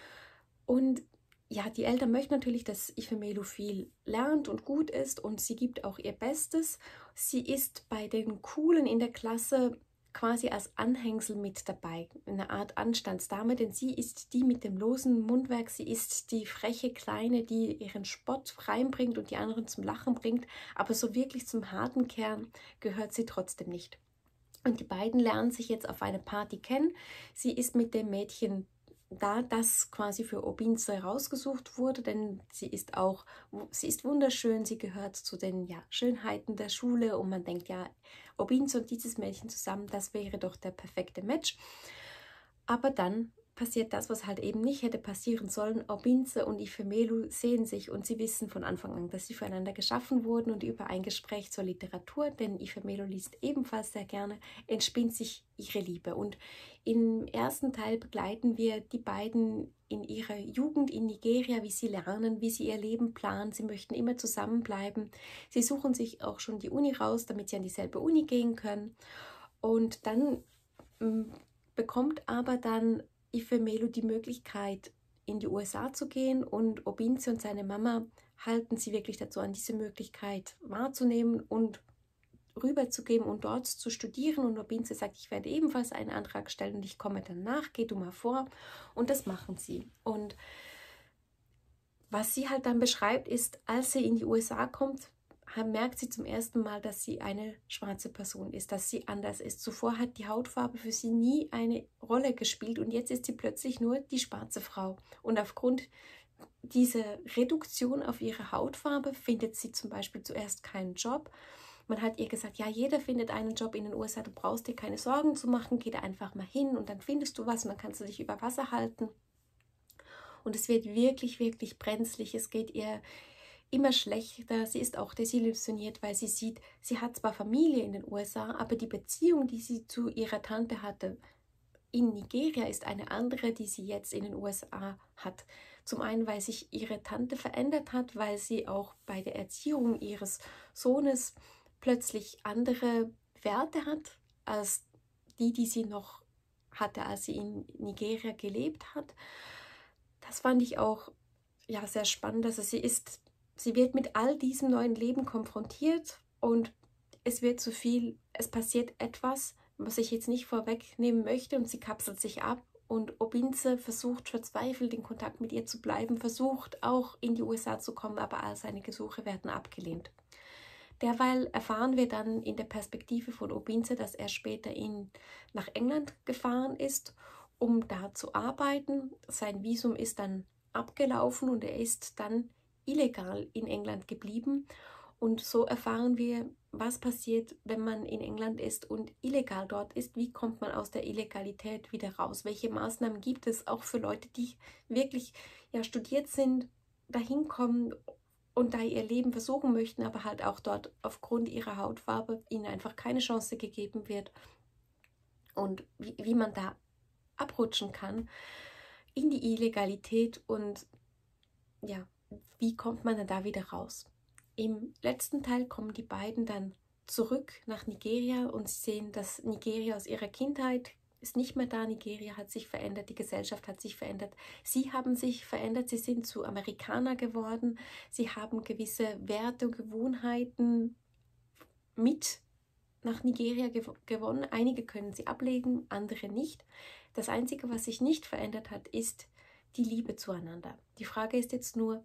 Und ja, die Eltern möchten natürlich, dass Ifemelo viel lernt und gut ist und sie gibt auch ihr Bestes. Sie ist bei den Coolen in der Klasse quasi als Anhängsel mit dabei, eine Art Anstandsdame, denn sie ist die mit dem losen Mundwerk, sie ist die freche Kleine, die ihren Spott reinbringt und die anderen zum Lachen bringt, aber so wirklich zum harten Kern gehört sie trotzdem nicht. Und die beiden lernen sich jetzt auf einer Party kennen. Sie ist mit dem Mädchen da, das quasi für Obinze rausgesucht wurde, denn sie ist auch, sie ist wunderschön, sie gehört zu den ja, Schönheiten der Schule und man denkt ja, Obinze und dieses Mädchen zusammen, das wäre doch der perfekte Match. Aber dann passiert das, was halt eben nicht hätte passieren sollen. Obinze und Ifemelo sehen sich und sie wissen von Anfang an, dass sie füreinander geschaffen wurden und über ein Gespräch zur Literatur, denn Ifemelo liest ebenfalls sehr gerne, entspinnt sich ihre Liebe. Und im ersten Teil begleiten wir die beiden in ihrer Jugend in Nigeria, wie sie lernen, wie sie ihr Leben planen. Sie möchten immer zusammenbleiben. Sie suchen sich auch schon die Uni raus, damit sie an dieselbe Uni gehen können. Und dann m, bekommt aber dann Ifemelo die Möglichkeit, in die U S A zu gehen und Obinze und seine Mama halten sie wirklich dazu an, diese Möglichkeit wahrzunehmen und rüberzugeben und dort zu studieren. Und Obinze sagt, ich werde ebenfalls einen Antrag stellen und ich komme danach, geh du mal vor. Und das machen sie. Und was sie halt dann beschreibt, ist, als sie in die U S A kommt, merkt sie zum ersten Mal, dass sie eine schwarze Person ist, dass sie anders ist. Zuvor hat die Hautfarbe für sie nie eine Rolle gespielt und jetzt ist sie plötzlich nur die schwarze Frau. Und aufgrund diese Reduktion auf ihre Hautfarbe findet sie zum Beispiel zuerst keinen Job. Man hat ihr gesagt, ja, jeder findet einen Job in den U S A, du brauchst dir keine Sorgen zu machen, geh da einfach mal hin und dann findest du was und dann kannst du dich über Wasser halten. Und es wird wirklich, wirklich brenzlig, es geht ihr immer schlechter, sie ist auch desillusioniert, weil sie sieht, sie hat zwar Familie in den U S A, aber die Beziehung, die sie zu ihrer Tante hatte in Nigeria, ist eine andere, die sie jetzt in den U S A hat. Zum einen, weil sich ihre Tante verändert hat, weil sie auch bei der Erziehung ihres Sohnes plötzlich andere Werte hat, als die, die sie noch hatte, als sie in Nigeria gelebt hat. Das fand ich auch ja, sehr spannend. Also sie ist, sie wird mit all diesem neuen Leben konfrontiert und es wird zu viel, es passiert etwas, was ich jetzt nicht vorwegnehmen möchte und sie kapselt sich ab und Obinze versucht verzweifelt in Kontakt mit ihr zu bleiben, versucht auch in die U S A zu kommen, aber all seine Gesuche werden abgelehnt. Derweil erfahren wir dann in der Perspektive von Obinze, dass er später in, nach England gefahren ist, um da zu arbeiten. Sein Visum ist dann abgelaufen und er ist dann illegal in England geblieben. Und so erfahren wir, was passiert, wenn man in England ist und illegal dort ist. Wie kommt man aus der Illegalität wieder raus? Welche Maßnahmen gibt es auch für Leute, die wirklich ja, studiert sind, dahin kommen und da ihr Leben versuchen möchten, aber halt auch dort aufgrund ihrer Hautfarbe ihnen einfach keine Chance gegeben wird. Und wie, wie man da abrutschen kann in die Illegalität und ja, wie kommt man dann da wieder raus? Im letzten Teil kommen die beiden dann zurück nach Nigeria und sie sehen, dass Nigeria aus ihrer Kindheit ist nicht mehr da. Nigeria hat sich verändert, die Gesellschaft hat sich verändert. Sie haben sich verändert, sie sind zu Amerikaner geworden. Sie haben gewisse Werte und Gewohnheiten mit nach Nigeria gew gewonnen. Einige können sie ablegen, andere nicht. Das Einzige, was sich nicht verändert hat, ist die Liebe zueinander. Die Frage ist jetzt nur,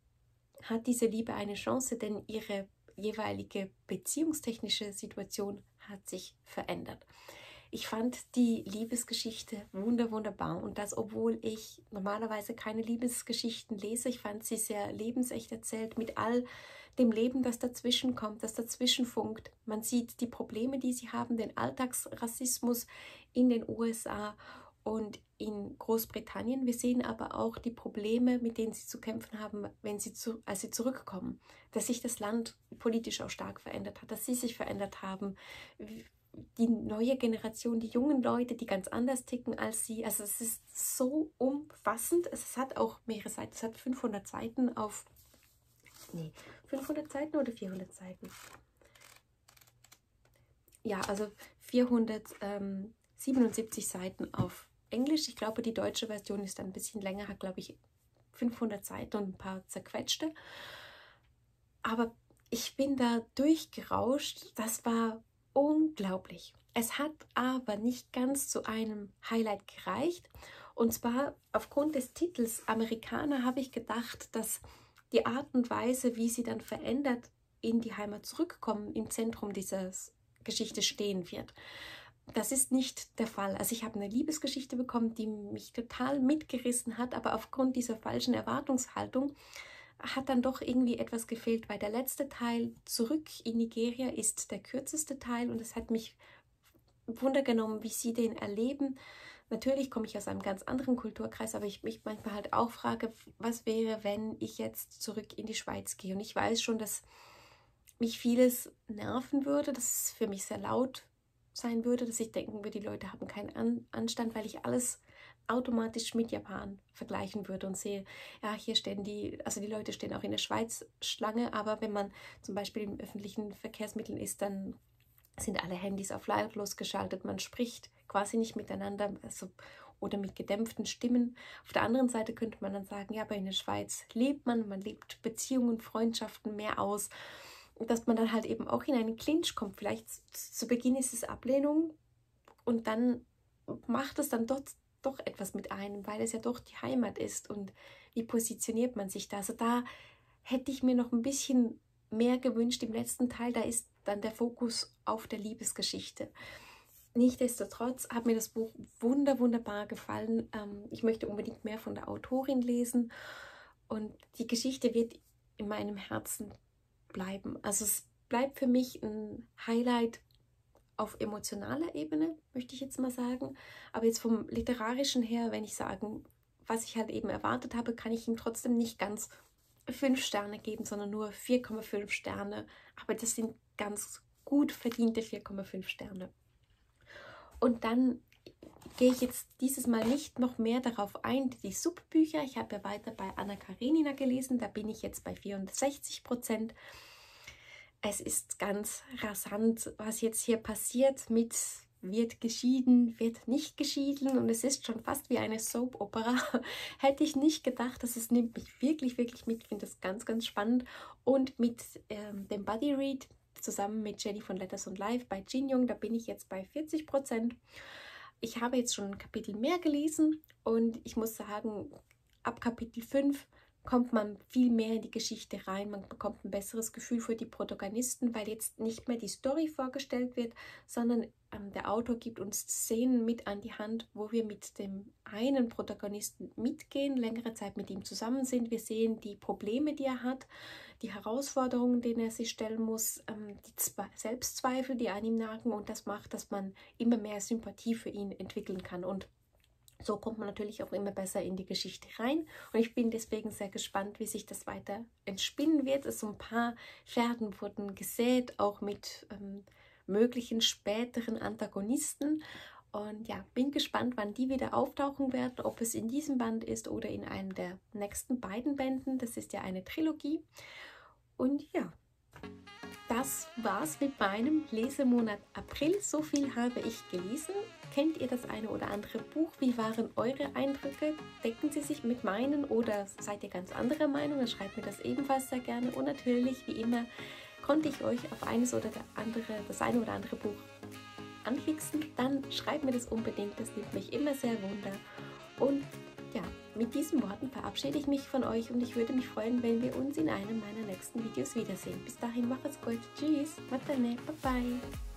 hat diese Liebe eine Chance, denn ihre jeweilige beziehungstechnische Situation hat sich verändert. Ich fand die Liebesgeschichte wunder, wunderbar und das, obwohl ich normalerweise keine Liebesgeschichten lese. Ich fand sie sehr lebensecht erzählt mit all dem Leben, das dazwischen kommt, das dazwischen funkt. Man sieht die Probleme, die sie haben, den Alltagsrassismus in den U S A und in Großbritannien. Wir sehen aber auch die Probleme, mit denen sie zu kämpfen haben, wenn sie zu, als sie zurückkommen. Dass sich das Land politisch auch stark verändert hat, dass sie sich verändert haben. Die neue Generation, die jungen Leute, die ganz anders ticken als sie. Also es ist so umfassend. Es hat auch mehrere Seiten. Es hat fünfhundert Seiten auf... Nee, fünfhundert Seiten oder vierhundert Seiten? Ja, also vierhundertsiebenundsiebzig Seiten auf Englisch. Ich glaube, die deutsche Version ist dann ein bisschen länger, hat, glaube ich, fünfhundert Seiten und ein paar zerquetschte. Aber ich bin da durchgerauscht. Das war unglaublich. Es hat aber nicht ganz zu einem Highlight gereicht. Und zwar aufgrund des Titels Amerikaner habe ich gedacht, dass die Art und Weise, wie sie dann verändert in die Heimat zurückkommen, im Zentrum dieser Geschichte stehen wird. Das ist nicht der Fall. Also ich habe eine Liebesgeschichte bekommen, die mich total mitgerissen hat, aber aufgrund dieser falschen Erwartungshaltung hat dann doch irgendwie etwas gefehlt, weil der letzte Teil zurück in Nigeria ist der kürzeste Teil und es hat mich wundergenommen, wie sie den erleben. Natürlich komme ich aus einem ganz anderen Kulturkreis, aber ich mich manchmal halt auch frage, was wäre, wenn ich jetzt zurück in die Schweiz gehe? Und ich weiß schon, dass mich vieles nerven würde, dass es für mich sehr laut sein würde, dass ich denken würde, die Leute haben keinen An Anstand, weil ich alles automatisch mit Japan vergleichen würde und sehe, ja, hier stehen die, also die Leute stehen auch in der Schweiz Schlange, aber wenn man zum Beispiel in öffentlichen Verkehrsmitteln ist, dann sind alle Handys auf lautlos geschaltet, man spricht quasi nicht miteinander, also, oder mit gedämpften Stimmen. Auf der anderen Seite könnte man dann sagen, ja, aber in der Schweiz lebt man, man lebt Beziehungen, Freundschaften mehr aus, dass man dann halt eben auch in einen Clinch kommt. Vielleicht zu Beginn ist es Ablehnung und dann macht es dann dort doch etwas mit einem, weil es ja doch die Heimat ist und wie positioniert man sich da. Also da hätte ich mir noch ein bisschen mehr gewünscht im letzten Teil, da ist dann der Fokus auf der Liebesgeschichte. Nichtsdestotrotz hat mir das Buch wunder, wunderbar gefallen. Ähm, ich möchte unbedingt mehr von der Autorin lesen Und die Geschichte wird in meinem Herzen bleiben. Also es bleibt für mich ein Highlight auf emotionaler Ebene, möchte ich jetzt mal sagen. Aber jetzt vom Literarischen her, wenn ich sagen, was ich halt eben erwartet habe, kann ich ihm trotzdem nicht ganz fünf Sterne geben, sondern nur vier Komma fünf Sterne. Aber das sind ganz gut verdiente vier Komma fünf Sterne. Und dann gehe ich jetzt dieses Mal nicht noch mehr darauf ein, die Subbücher. Ich habe ja weiter bei Anna Karenina gelesen, da bin ich jetzt bei vierundsechzig Prozent. Es ist ganz rasant, was jetzt hier passiert mit wird geschieden, wird nicht geschieden und es ist schon fast wie eine Soap-Opera. Hätte ich nicht gedacht, dass es nimmt mich wirklich, wirklich mit. Ich finde das ganz, ganz spannend. Und mit ähm, dem Buddy Read zusammen mit Jenny von Letters und Life bei Jin Young, da bin ich jetzt bei vierzig Prozent. Ich habe jetzt schon ein Kapitel mehr gelesen und ich muss sagen, ab Kapitel fünf kommt man viel mehr in die Geschichte rein, man bekommt ein besseres Gefühl für die Protagonisten, weil jetzt nicht mehr die Story vorgestellt wird, sondern ähm, der Autor gibt uns Szenen mit an die Hand, wo wir mit dem einen Protagonisten mitgehen, längere Zeit mit ihm zusammen sind. Wir sehen die Probleme, die er hat, die Herausforderungen, denen er sich stellen muss, ähm, die Zwe- Selbstzweifel, die an ihm nagen und das macht, dass man immer mehr Sympathie für ihn entwickeln kann und so kommt man natürlich auch immer besser in die Geschichte rein und ich bin deswegen sehr gespannt, wie sich das weiter entspinnen wird. Es so ein paar Fäden wurden gesät, auch mit ähm, möglichen späteren Antagonisten und ja, bin gespannt, wann die wieder auftauchen werden, ob es in diesem Band ist oder in einem der nächsten beiden Bänden. Das ist ja eine Trilogie und ja, das war's mit meinem Lesemonat April. So viel habe ich gelesen. Kennt ihr das eine oder andere Buch? Wie waren eure Eindrücke? Decken sie sich mit meinen oder seid ihr ganz anderer Meinung? Dann schreibt mir das ebenfalls sehr gerne. Und natürlich, wie immer, konnte ich euch auf eines oder der andere, das eine oder andere Buch anfixen. Dann schreibt mir das unbedingt. Das nimmt mich immer sehr wunder. Und ja, mit diesen Worten verabschiede ich mich von euch und ich würde mich freuen, wenn wir uns in einem meiner nächsten Videos wiedersehen. Bis dahin, macht's gut. Tschüss. Matane. Bye bye.